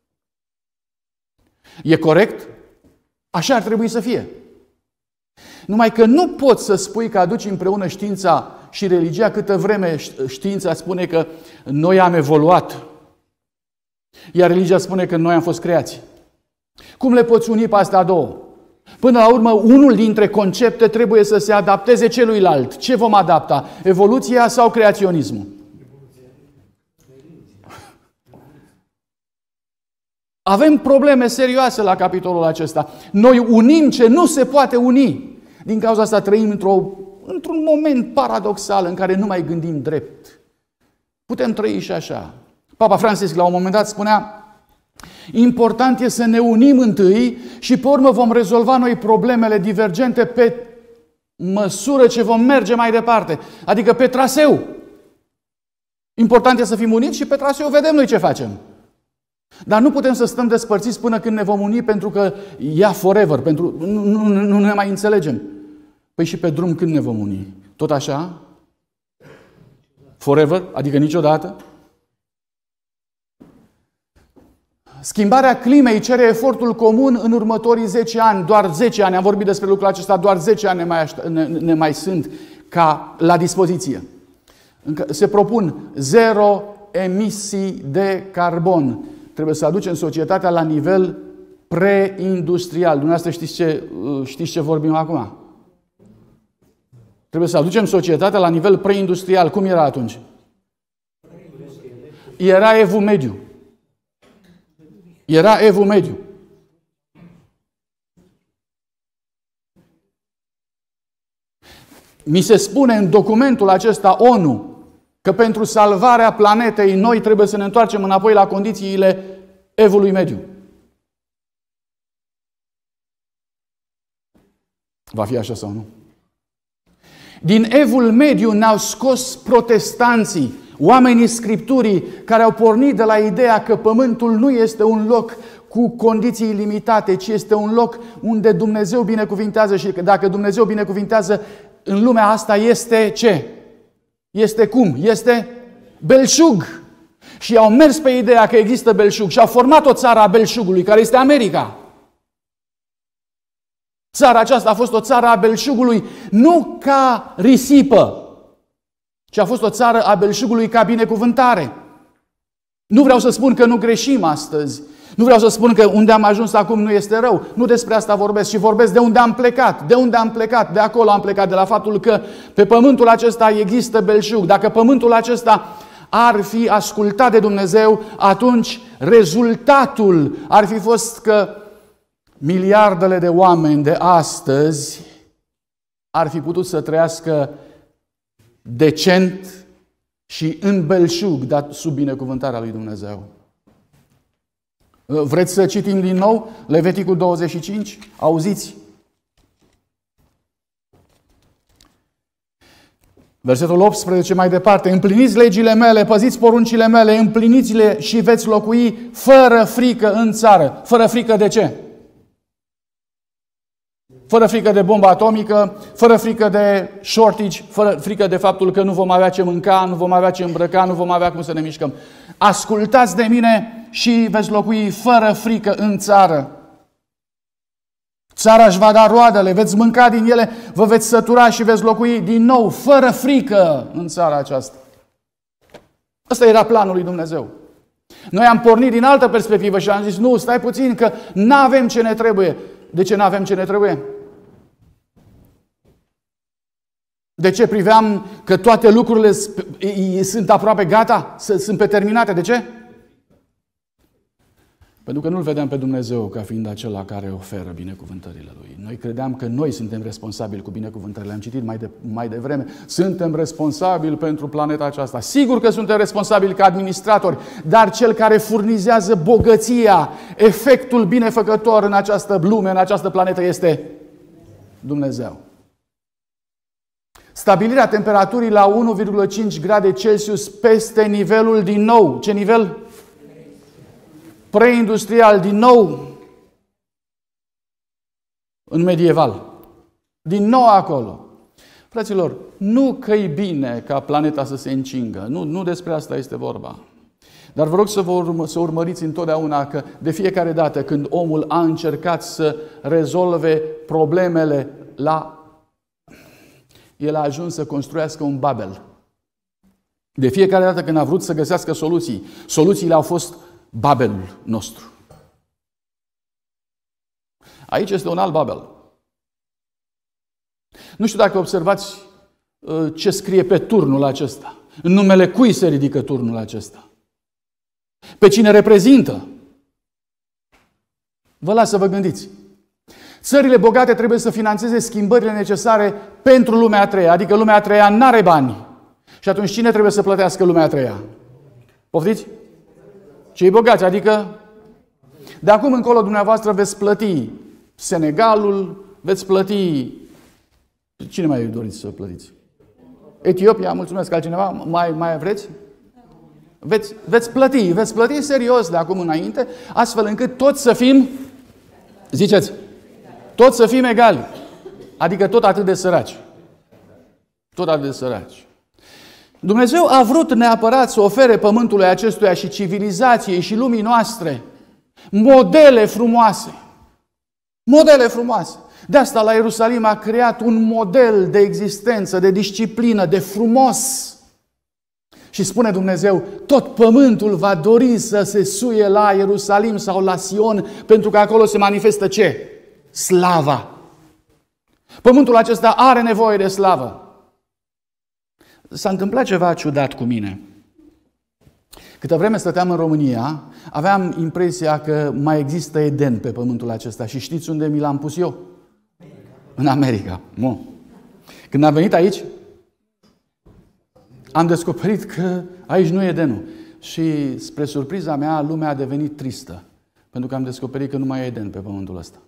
E corect? Așa ar trebui să fie. Numai că nu poți să spui că aduci împreună știința și religia câtă vreme știința spune că noi am evoluat, iar religia spune că noi am fost creați. Cum le poți uni pe astea două? Până la urmă, unul dintre concepte trebuie să se adapteze celuilalt. Ce vom adapta? Evoluția sau creaționismul? Avem probleme serioase la capitolul acesta. Noi unim ce nu se poate uni. Din cauza asta trăim într-un moment paradoxal în care nu mai gândim drept. Putem trăi și așa. Papa Francisc la un moment dat spunea: important e să ne unim întâi și pe urmă vom rezolva noi problemele divergente pe măsură ce vom merge mai departe. Adică pe traseu. Important e să fim uniți și pe traseu vedem noi ce facem. Dar nu putem să stăm despărțiți până când ne vom uni, pentru că ia forever, nu ne mai înțelegem. Păi și pe drum când ne vom uni? Tot așa? Forever? Adică niciodată? Schimbarea climei cere efortul comun în următorii 10 ani. Doar 10 ani, am vorbit despre lucrul acesta, doar 10 ani ne mai sunt la dispoziție. Se propun 0 emisii de carbon. Trebuie să aducem societatea la nivel preindustrial. Dumneavoastră știți ce vorbim acum? Trebuie să aducem societatea la nivel preindustrial. Cum era atunci? Era evul mediu. Era evul mediu. Mi se spune în documentul acesta ONU că pentru salvarea planetei noi trebuie să ne întoarcem înapoi la condițiile evului mediu. Va fi așa sau nu? Din evul mediu ne-au scos protestanții, oamenii Scripturii, care au pornit de la ideea că pământul nu este un loc cu condiții limitate, ci este un loc unde Dumnezeu binecuvintează și că dacă Dumnezeu binecuvintează în lumea asta este ce? Este cum? Este belșug. Și au mers pe ideea că există belșug și au format o țară a belșugului, care este America. Țara aceasta a fost o țară a belșugului nu ca risipă, ci a fost o țară a belșugului ca binecuvântare. Nu vreau să spun că nu greșim astăzi. Nu vreau să spun că unde am ajuns acum nu este rău. Nu despre asta vorbesc, ci vorbesc de unde am plecat. De unde am plecat? De acolo am plecat, de la faptul că pe pământul acesta există belșug. Dacă pământul acesta ar fi ascultat de Dumnezeu, atunci rezultatul ar fi fost că miliardele de oameni de astăzi ar fi putut să trăiască decent și în belșug, dar sub binecuvântarea lui Dumnezeu. Vreți să citim din nou Leviticul 25? Auziți? Versetul 18 mai departe. Împliniți legile mele, păziți poruncile mele, împliniți-le și veți locui fără frică în țară. Fără frică de ce? Fără frică de bombă atomică, fără frică de shortage, fără frică de faptul că nu vom avea ce mânca, nu vom avea ce îmbrăca, nu vom avea cum să ne mișcăm. Ascultați de mine și veți locui fără frică în țară. Țara își va da roadele, veți mânca din ele, vă veți sătura și veți locui din nou fără frică în țara aceasta. Ăsta era planul lui Dumnezeu. Noi am pornit din altă perspectivă și am zis, nu, stai puțin că n-avem ce ne trebuie. De ce n-avem ce ne trebuie? De ce priveam că toate lucrurile sunt aproape gata? Sunt terminate? De ce? Pentru că nu-L vedeam pe Dumnezeu ca fiind acela care oferă binecuvântările Lui. Noi credeam că noi suntem responsabili cu binecuvântările. Am citit mai devreme. Suntem responsabili pentru planeta aceasta. Sigur că suntem responsabili ca administratori, dar cel care furnizează bogăția, efectul binefăcător în această lume, în această planetă, este Dumnezeu. Stabilirea temperaturii la 1,5 grade Celsius peste nivelul din nou. Ce nivel? Preindustrial, din nou în medieval. Din nou acolo. Fraților, nu că e bine ca planeta să se încingă. Nu despre asta este vorba. Dar vă rog să urmăriți întotdeauna că de fiecare dată când omul a încercat să rezolve problemele el a ajuns să construiască un Babel. De fiecare dată când a vrut să găsească soluții, soluțiile au fost Babelul nostru. Aici este un alt Babel. Nu știu dacă observați ce scrie pe turnul acesta. În numele cui se ridică turnul acesta? Pe cine reprezintă? Vă las să vă gândiți. Țările bogate trebuie să finanțeze schimbările necesare pentru lumea a treia. Adică lumea a treia n-are bani. Și atunci cine trebuie să plătească lumea a treia? Poftiți? Cei bogați, adică de acum încolo dumneavoastră veți plăti Senegalul, veți plăti... Cine mai doriți să plătiți? Etiopia, mulțumesc, altcineva? Mai vreți? Veți plăti serios de acum înainte, astfel încât toți să fim, ziceți, toți să fim egali. Adică tot atât de săraci. Tot atât de săraci. Dumnezeu a vrut neapărat să ofere pământului acestuia și civilizației și lumii noastre modele frumoase. Modele frumoase. De asta la Ierusalim a creat un model de existență, de disciplină, de frumos. Și spune Dumnezeu, tot pământul va dori să se suie la Ierusalim sau la Sion, pentru că acolo se manifestă ce? Slava. Pământul acesta are nevoie de slavă. S-a întâmplat ceva ciudat cu mine. Câtă vreme stăteam în România, aveam impresia că mai există Eden pe pământul acesta. Și știți unde mi l-am pus eu? În America. Când am venit aici, am descoperit că aici nu e Edenul. Și spre surpriza mea, lumea a devenit tristă. Pentru că am descoperit că nu mai e Eden pe pământul ăsta.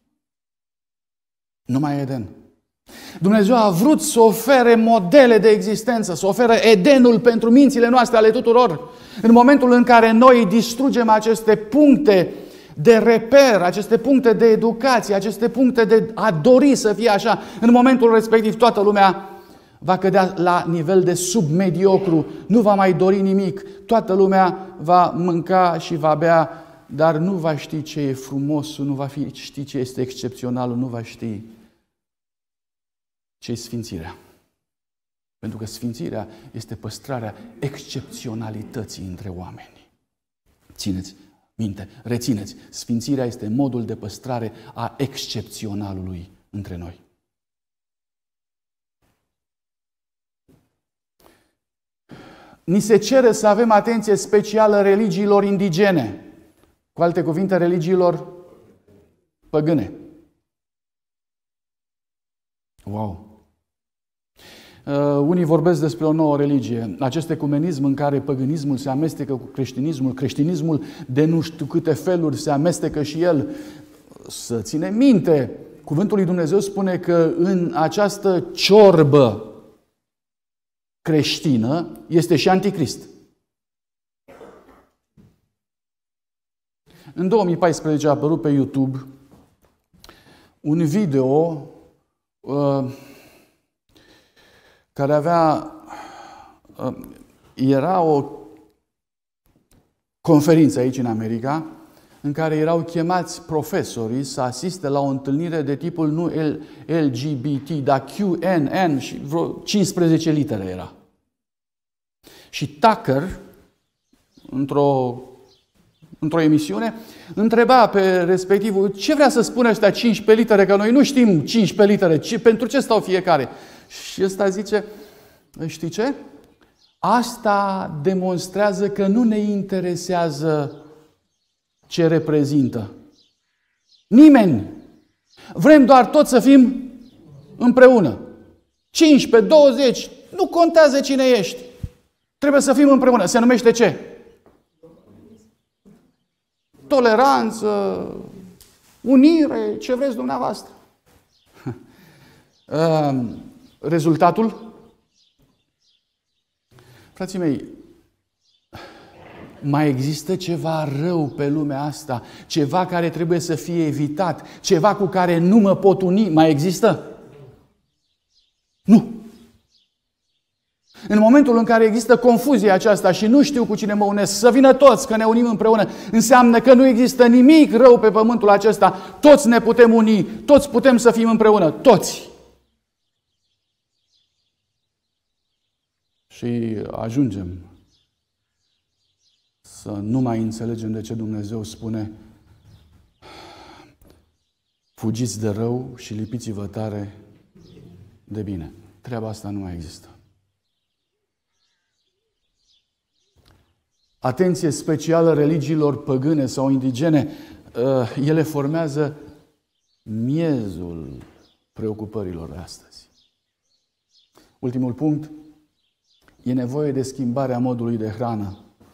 Nu mai e Eden. Dumnezeu a vrut să ofere modele de existență, să ofere Edenul pentru mințile noastre ale tuturor. În momentul în care noi distrugem aceste puncte de reper, aceste puncte de educație, aceste puncte de a dori să fie așa, în momentul respectiv toată lumea va cădea la nivel de submediocru, nu va mai dori nimic, toată lumea va mânca și va bea, dar nu va ști ce e frumos, nu va ști ce este excepțional, nu va ști ce e sfințirea. Pentru că sfințirea este păstrarea excepționalității între oameni. Țineți minte, rețineți, sfințirea este modul de păstrare a excepționalului între noi. Ni se cere să avem atenție specială religiilor indigene. Cu alte cuvinte, religiilor păgâne. Wow! Unii vorbesc despre o nouă religie. Acest ecumenism în care păgânismul se amestecă cu creștinismul, creștinismul de nu știu câte feluri se amestecă și el. Să ținem minte, cuvântul lui Dumnezeu spune că în această ciorbă creștină este și anticrist. În 2014 a apărut pe YouTube un video care era o conferință aici în America în care erau chemați profesorii să asiste la o întâlnire de tipul nu LGBT, dar QNN și vreo 15 litere era. Și Tucker într-o emisiune, întreba pe respectivul ce vrea să spună ăștia 15 litere, că noi nu știm 15 litere, pentru ce stau fiecare. Și ăsta zice, știi ce? Asta demonstrează că nu ne interesează ce reprezintă. Nimeni. Vrem doar toți să fim împreună. 15, 20, nu contează cine ești. Trebuie să fim împreună. Se numește ce? Toleranță, unire, ce vreți dumneavoastră. Rezultatul? Frații mei, mai există ceva rău pe lumea asta, ceva care trebuie să fie evitat, ceva cu care nu mă pot uni, mai există? Nu. În momentul în care există confuzia aceasta și nu știu cu cine mă unesc, să vină toți că ne unim împreună, înseamnă că nu există nimic rău pe pământul acesta, toți ne putem uni, toți putem să fim împreună, toți. Și ajungem să nu mai înțelegem de ce Dumnezeu spune fugiți de rău și lipiți-vă tare de bine. Treaba asta nu mai există. Atenție specială religiilor păgâne sau indigene, ele formează miezul preocupărilor de astăzi. Ultimul punct, e nevoie de schimbarea modului de hrană.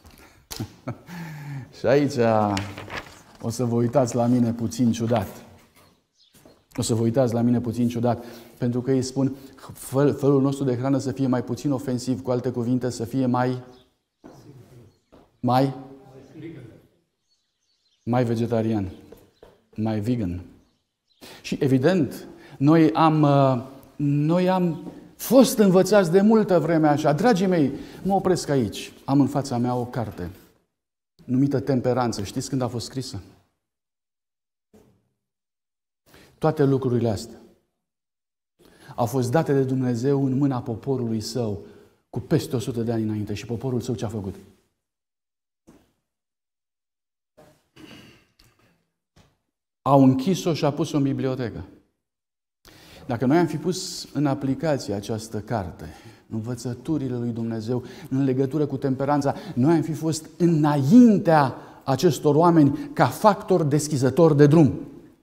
Și aici o să vă uitați la mine puțin ciudat. O să vă uitați la mine puțin ciudat, pentru că ei spun felul nostru de hrană să fie mai puțin ofensiv, cu alte cuvinte, să fie mai vegetarian, mai vegan. Și evident, noi am fost învățați de multă vreme așa. Dragii mei, mă opresc aici. Am în fața mea o carte numită Temperanță. Știți când a fost scrisă? Toate lucrurile astea au fost date de Dumnezeu în mâna poporului său cu peste 100 de ani înainte. Și poporul său ce a făcut? Au închis-o și a pus-o în bibliotecă. Dacă noi am fi pus în aplicație această carte, învățăturile lui Dumnezeu în legătură cu temperanța, noi am fi fost înaintea acestor oameni ca factor deschizător de drum.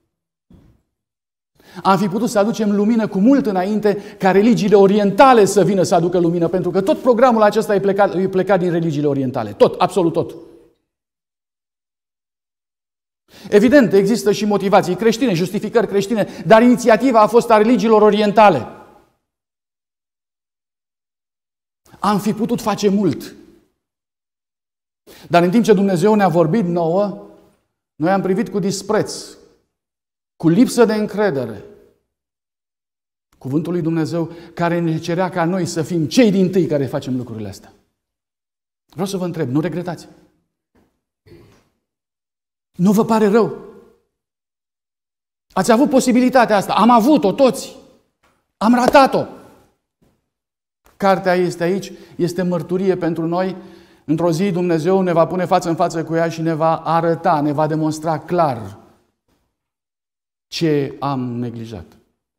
Am fi putut să aducem lumină cu mult înainte ca religiile orientale să vină să aducă lumină, pentru că tot programul acesta e plecat din religiile orientale. Tot, absolut tot. Evident, există și motivații creștine, justificări creștine, dar inițiativa a fost a religiilor orientale. Am fi putut face mult. Dar în timp ce Dumnezeu ne-a vorbit nouă, noi am privit cu dispreț, cu lipsă de încredere, cuvântul lui Dumnezeu care ne cerea ca noi să fim cei dintâi care facem lucrurile astea. Vreau să vă întreb, nu regretați? Nu vă pare rău? Ați avut posibilitatea asta. Am avut-o toți. Am ratat-o. Cartea este aici, este mărturie pentru noi. Într-o zi Dumnezeu ne va pune față în față cu ea și ne va arăta, ne va demonstra clar ce am neglijat.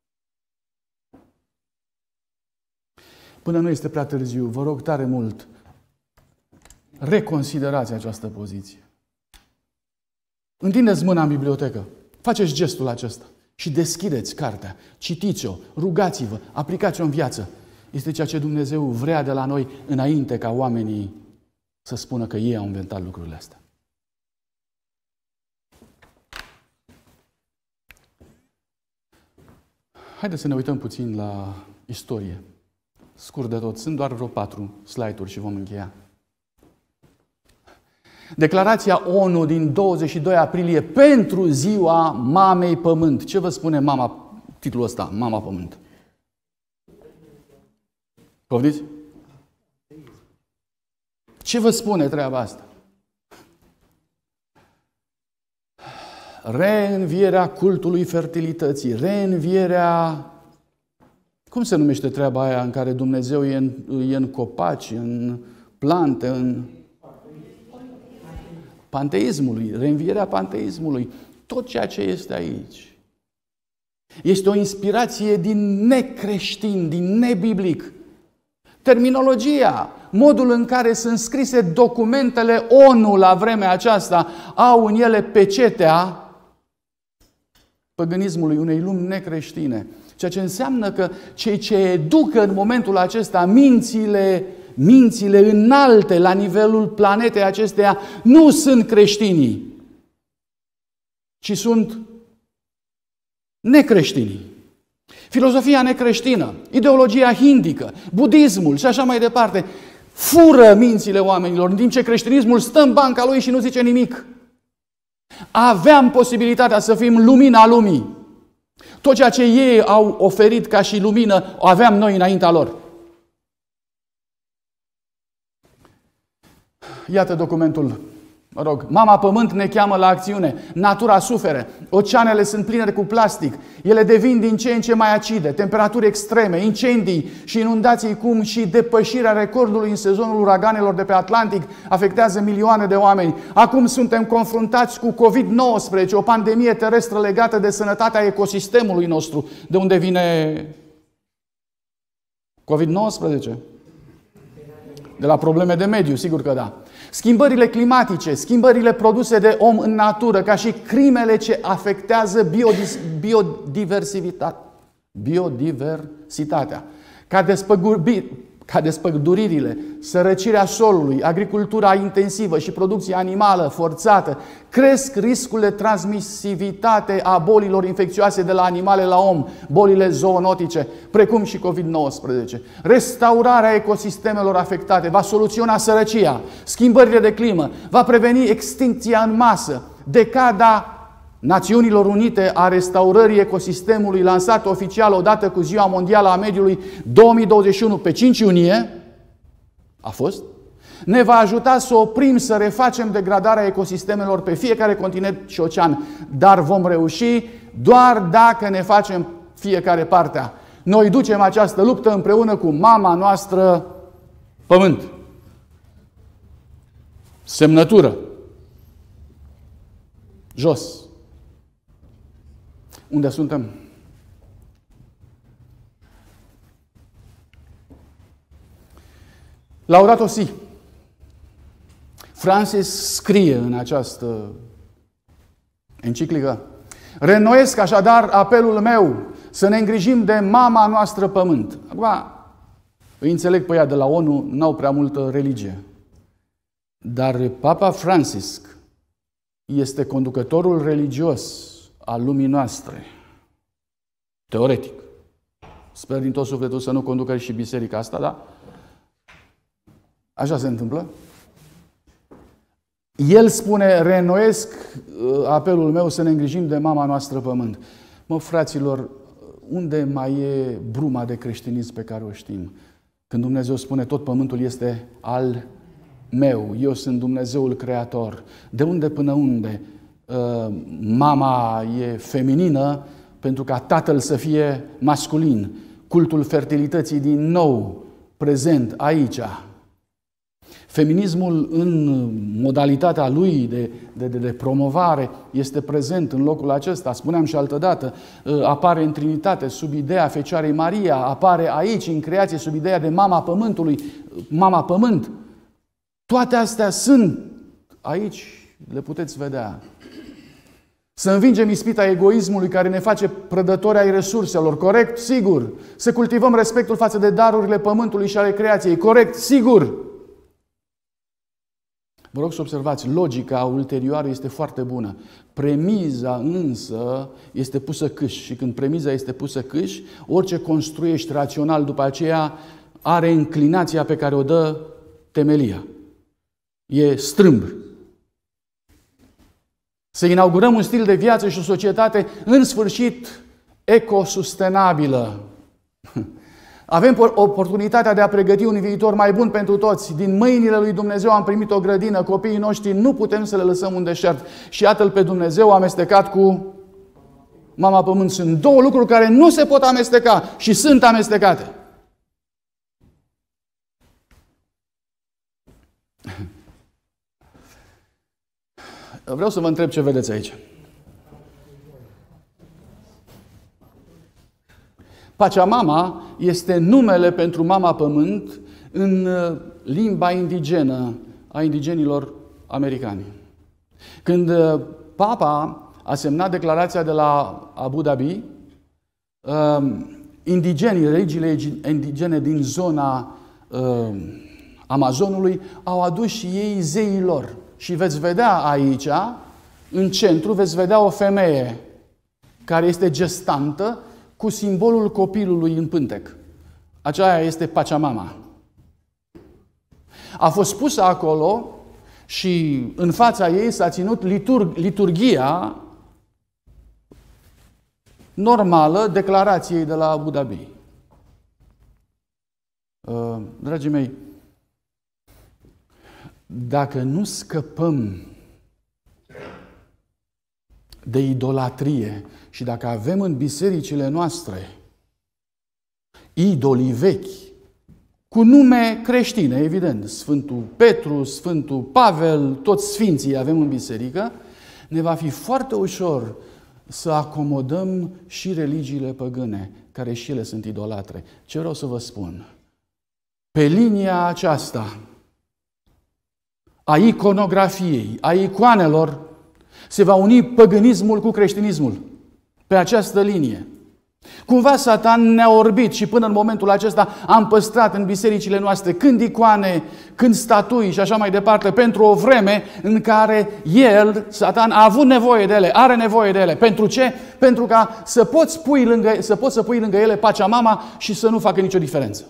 Până nu este prea târziu, vă rog tare mult, reconsiderați această poziție. Întindeți mâna în bibliotecă, faceți gestul acesta și deschideți cartea, citiți-o, rugați-vă, aplicați-o în viață. Este ceea ce Dumnezeu vrea de la noi înainte ca oamenii să spună că ei au inventat lucrurile astea. Haideți să ne uităm puțin la istorie. Scurt de tot, sunt doar vreo 4 slide-uri și vom încheia. Declarația ONU din 22 aprilie pentru ziua Mamei Pământ. Ce vă spune titlul ăsta, Mama Pământ? Poftiți? Ce vă spune treaba asta? Reînvierea cultului fertilității, reînvierea... Cum se numește treaba aia în care Dumnezeu e în copaci, în plante, în... panteismului, reînvierea panteismului, tot ceea ce este aici. Este o inspirație din necreștin, din nebiblic. Terminologia, modul în care sunt scrise documentele ONU la vremea aceasta, au în ele pecetea păgânismului, unei lumi necreștine. Ceea ce înseamnă că cei ce educă în momentul acesta mințile înalte la nivelul planetei acesteia nu sunt creștinii, ci sunt necreștinii. Filozofia necreștină, ideologia hindică, budismul și așa mai departe fură mințile oamenilor, în timp ce creștinismul stă în banca lui și nu zice nimic. Aveam posibilitatea să fim lumina lumii. Tot ceea ce ei au oferit ca și lumină, o aveam noi înaintea lor. Iată documentul. Mama Pământ ne cheamă la acțiune. Natura suferă. Oceanele sunt pline cu plastic. Ele devin din ce în ce mai acide. Temperaturi extreme, incendii și inundații, cum și depășirea recordului în sezonul uraganelor de pe Atlantic afectează milioane de oameni. Acum suntem confruntați cu COVID-19, o pandemie terestră legată de sănătatea ecosistemului nostru. De unde vine COVID-19? De la probleme de mediu, sigur că da. Schimbările climatice, schimbările produse de om în natură, ca și crimele ce afectează biodiversitatea, ca despăduririle, sărăcirea solului, agricultura intensivă și producția animală forțată, cresc riscul de transmisivitate a bolilor infecțioase de la animale la om, bolile zoonotice, precum și COVID-19. Restaurarea ecosistemelor afectate va soluționa sărăcia, schimbările de climă, va preveni extincția în masă, decada Națiunilor Unite a restaurării ecosistemului, lansată oficial odată cu Ziua Mondială a Mediului 2021 pe 5 iunie, a fost, ne va ajuta să oprim, să refacem degradarea ecosistemelor pe fiecare continent și ocean. Dar vom reuși doar dacă ne facem fiecare partea. Noi ducem această luptă împreună cu mama noastră Pământ. Semnătură. Jos. Unde suntem? Laudato Si. Francis scrie în această enciclică: reînnoiesc așadar apelul meu să ne îngrijim de mama noastră Pământ. Acum, îi înțeleg pe ea de la ONU, n-au prea multă religie. Dar Papa Francisc este conducătorul religios al lumii noastre. Teoretic. Sper din tot sufletul să nu conducă și biserica asta, da? Așa se întâmplă. El spune, reînnoiesc apelul meu să ne îngrijim de mama noastră Pământ. Mă, fraților, unde mai e bruma de creștinism pe care o știm? Când Dumnezeu spune, tot pământul este al meu, eu sunt Dumnezeul Creator. De unde până unde? Mama e feminină pentru ca tatăl să fie masculin. Cultul fertilității din nou prezent aici. Feminismul în modalitatea lui de promovare este prezent în locul acesta. Spuneam și altădată, apare în Trinitate sub ideea Fecioarei Maria, apare aici în creație sub ideea de Mama Pământului, Mama Pământ. Toate astea sunt aici, le puteți vedea. Să învingem ispita egoismului care ne face prădători ai resurselor, corect? Sigur. Să cultivăm respectul față de darurile pământului și ale creației, corect? Sigur. Vă rog să observați, logica ulterioară este foarte bună. Premiza însă este pusă câș și când premiza este pusă câș, orice construiești rațional după aceea are înclinația pe care o dă temelia. E strâmb. Să inaugurăm un stil de viață și o societate în sfârșit ecosustenabilă. Avem oportunitatea de a pregăti un viitor mai bun pentru toți. Din mâinile lui Dumnezeu am primit o grădină, copiii noștri nu putem să le lăsăm un deșert. Și iată-L pe Dumnezeu amestecat cu Mama Pământ. Sunt două lucruri care nu se pot amesteca și sunt amestecate. Vreau să vă întreb ce vedeți aici. Pachamama este numele pentru Mama Pământ în limba indigenă a indigenilor americani. Când Papa a semnat declarația de la Abu Dhabi, indigenii, religiile indigene din zona Amazonului au adus și ei zeii lor. Și veți vedea aici, în centru, veți vedea o femeie care este gestantă cu simbolul copilului în pântec. Aceea este Pachamama. A fost pusă acolo și în fața ei s-a ținut liturghia normală declarației de la Abu Dhabi. Dragii mei, dacă nu scăpăm de idolatrie și dacă avem în bisericile noastre idolii vechi, cu nume creștine, evident, Sfântul Petru, Sfântul Pavel, toți sfinții avem în biserică, ne va fi foarte ușor să acomodăm și religiile păgâne, care și ele sunt idolatre. Ce vreau să vă spun? Pe linia aceasta a iconografiei, a icoanelor, se va uni păgânismul cu creștinismul. Pe această linie. Cumva Satan ne-a orbit și până în momentul acesta am păstrat în bisericile noastre când icoane, când statui și așa mai departe, pentru o vreme în care el, Satan, a avut nevoie de ele, are nevoie de ele. Pentru ce? Pentru ca să poți să pui lângă ele Pachamama și să nu facă nicio diferență.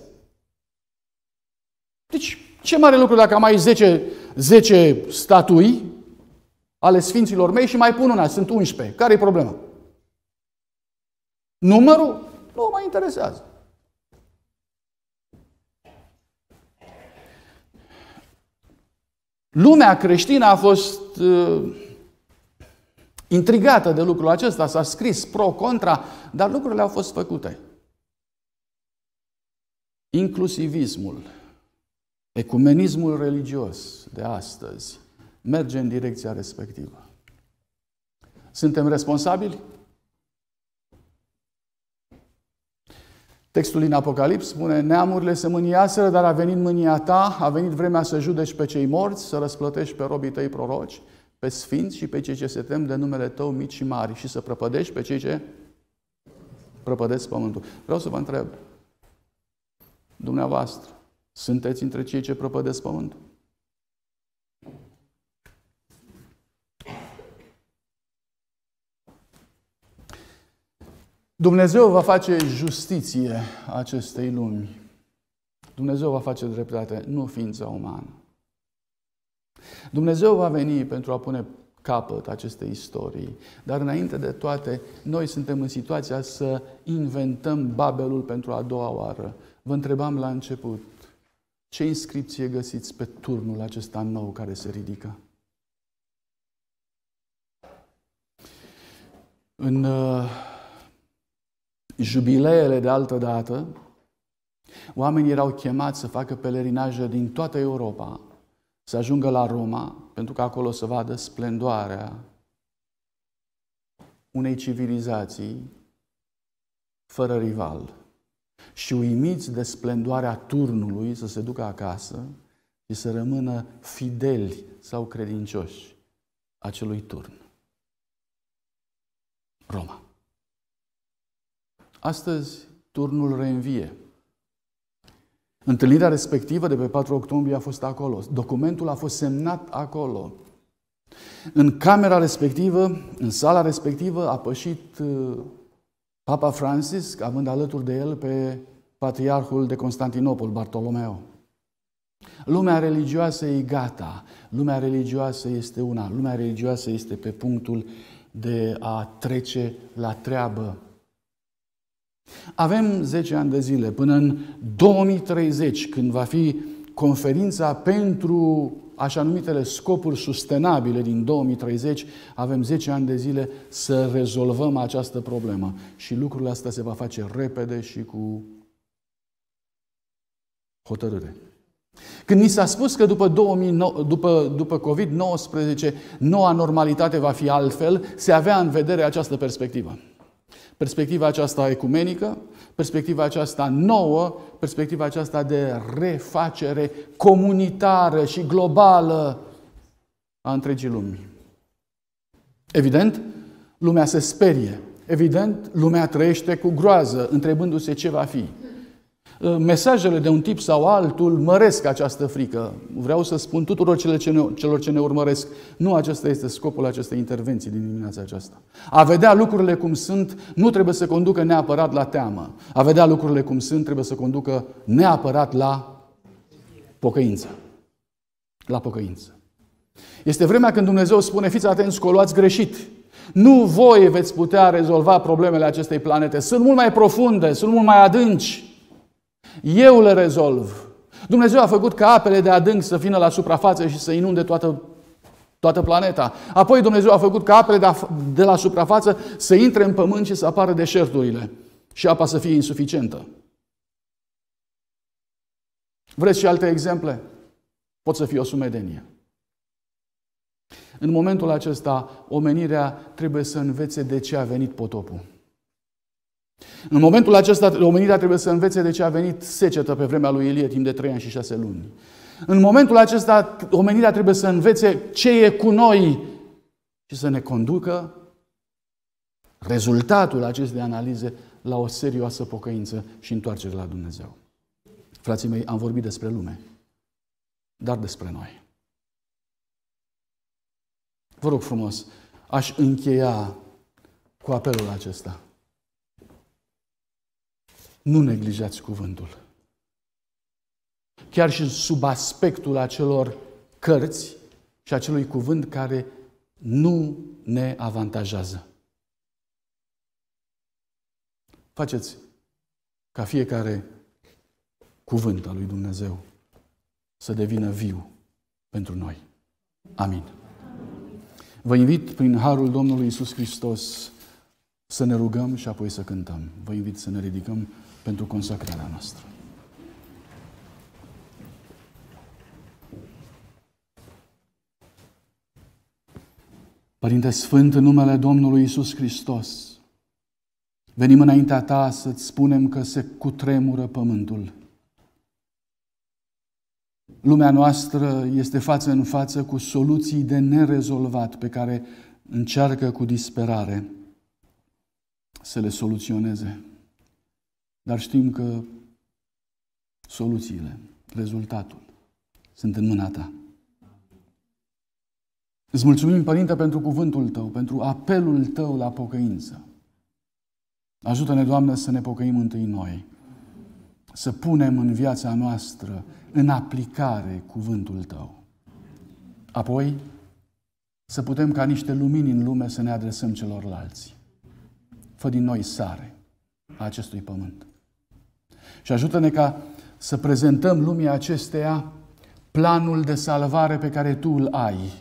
Deci, ce mare lucru dacă am aici 10 statui ale sfinților mei și mai pun una, sunt 11. Care-i problema? Numărul nu mă interesează. Lumea creștină a fost intrigată de lucrul acesta, s-a scris pro-contra, dar lucrurile au fost făcute. Inclusivismul, ecumenismul religios de astăzi merge în direcția respectivă. Suntem responsabili? Textul din Apocalips spune: neamurile se mâniaseră, dar a venit mânia ta, a venit vremea să judeci pe cei morți, să răsplătești pe robii tăi proroci, pe sfinți și pe cei ce se tem de numele tău mici și mari și să prăpădești pe cei ce prăpădesc pământul. Vreau să vă întreb, dumneavoastră, sunteți între cei ce prăpădesc pământul? Dumnezeu va face justiție acestei lumi. Dumnezeu va face dreptate, nu ființa umană. Dumnezeu va veni pentru a pune capăt acestei istorii. Dar înainte de toate, noi suntem în situația să inventăm Babelul pentru a doua oară. Vă întrebam la început, ce inscripție găsiți pe turnul acesta nou care se ridică? În jubileele de altă dată, oamenii erau chemați să facă pelerinaje din toată Europa, să ajungă la Roma, pentru că acolo să vadă splendoarea unei civilizații fără rival. Și uimiți de splendoarea turnului să se ducă acasă și să rămână fideli sau credincioși acelui turn. Roma. Astăzi, turnul reînvie. Întâlnirea respectivă de pe 4 octombrie a fost acolo. Documentul a fost semnat acolo. În camera respectivă, în sala respectivă, a pășit Papa Francis, având alături de el pe Patriarhul de Constantinopol, Bartolomeo. Lumea religioasă e gata. Lumea religioasă este una. Lumea religioasă este pe punctul de a trece la treabă. Avem 10 ani de zile până în 2030, când va fi conferința pentru așa numitele scopuri sustenabile din 2030, avem 10 ani de zile să rezolvăm această problemă. Și lucrul ăsta se va face repede și cu hotărâre. Când ni s-a spus că după COVID-19 noua normalitate va fi altfel, se avea în vedere această perspectivă. Perspectiva aceasta ecumenică, perspectiva aceasta nouă, perspectiva aceasta de refacere comunitară și globală a întregii lumi. Evident, lumea se sperie. Evident, lumea trăiește cu groază, întrebându-se ce va fi. Mesajele de un tip sau altul măresc această frică. Vreau să spun tuturor celor ce ne urmăresc, nu acesta este scopul acestei intervenții din dimineața aceasta. A vedea lucrurile cum sunt nu trebuie să conducă neapărat la teamă. A vedea lucrurile cum sunt trebuie să conducă neapărat la pocăință. La pocăință. Este vremea când Dumnezeu spune, fiți atenți că o luați greșit. Nu voi veți putea rezolva problemele acestei planete. Sunt mult mai profunde, sunt mult mai adânci. Eu le rezolv. Dumnezeu a făcut ca apele de adânc să vină la suprafață și să inunde toată planeta. Apoi Dumnezeu a făcut ca apele de la suprafață să intre în pământ și să apară deșerturile. Și apa să fie insuficientă. Vreți și alte exemple? Pot să fie o sumedenie. În momentul acesta, omenirea trebuie să învețe de ce a venit potopul. În momentul acesta, omenirea trebuie să învețe de ce a venit secetă pe vremea lui Ilie timp de 3 ani și 6 luni. În momentul acesta, omenirea trebuie să învețe ce e cu noi și să ne conducă rezultatul acestei analize la o serioasă pocăință și întoarcere la Dumnezeu. Frații mei, am vorbit despre lume, dar despre noi. Vă rog frumos, aș încheia cu apelul acesta. Nu neglijați cuvântul. Chiar și sub aspectul acelor cărți și acelui cuvânt care nu ne avantajează. Faceți ca fiecare cuvânt al lui Dumnezeu să devină viu pentru noi. Amin. Vă invit prin harul Domnului Iisus Hristos să ne rugăm și apoi să cântăm. Vă invit să ne ridicăm pentru consacrarea noastră. Părinte Sfânt, în numele Domnului Iisus Hristos, venim înaintea Ta să-ți spunem că se cutremură pământul. Lumea noastră este față în față cu soluții de nerezolvat pe care încearcă cu disperare să le soluționeze. Dar știm că soluțiile, rezultatul, sunt în mâna Ta. Îți mulțumim, Părinte, pentru cuvântul Tău, pentru apelul Tău la pocăință. Ajută-ne, Doamne, să ne pocăim întâi noi, să punem în viața noastră în aplicare cuvântul Tău. Apoi, să putem ca niște lumini în lume să ne adresăm celorlalți. Fă din noi sare a acestui pământ. Și ajută-ne ca să prezentăm lumii acesteia planul de salvare pe care Tu îl ai.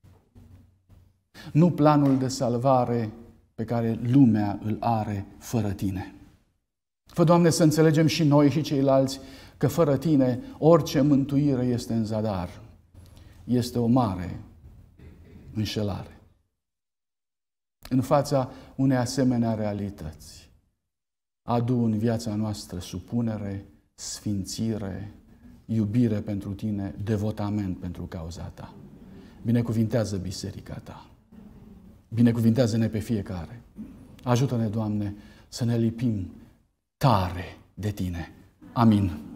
Nu planul de salvare pe care lumea îl are fără Tine. Fă, Doamne, să înțelegem și noi și ceilalți că fără Tine orice mântuire este în zadar. Este o mare înșelare. În fața unei asemenea realități, adu în viața noastră supunere, sfințire, iubire pentru Tine, devotament pentru cauza Ta. Binecuvintează biserica Ta. Binecuvintează-ne pe fiecare. Ajută-ne, Doamne, să ne lipim tare de Tine. Amin.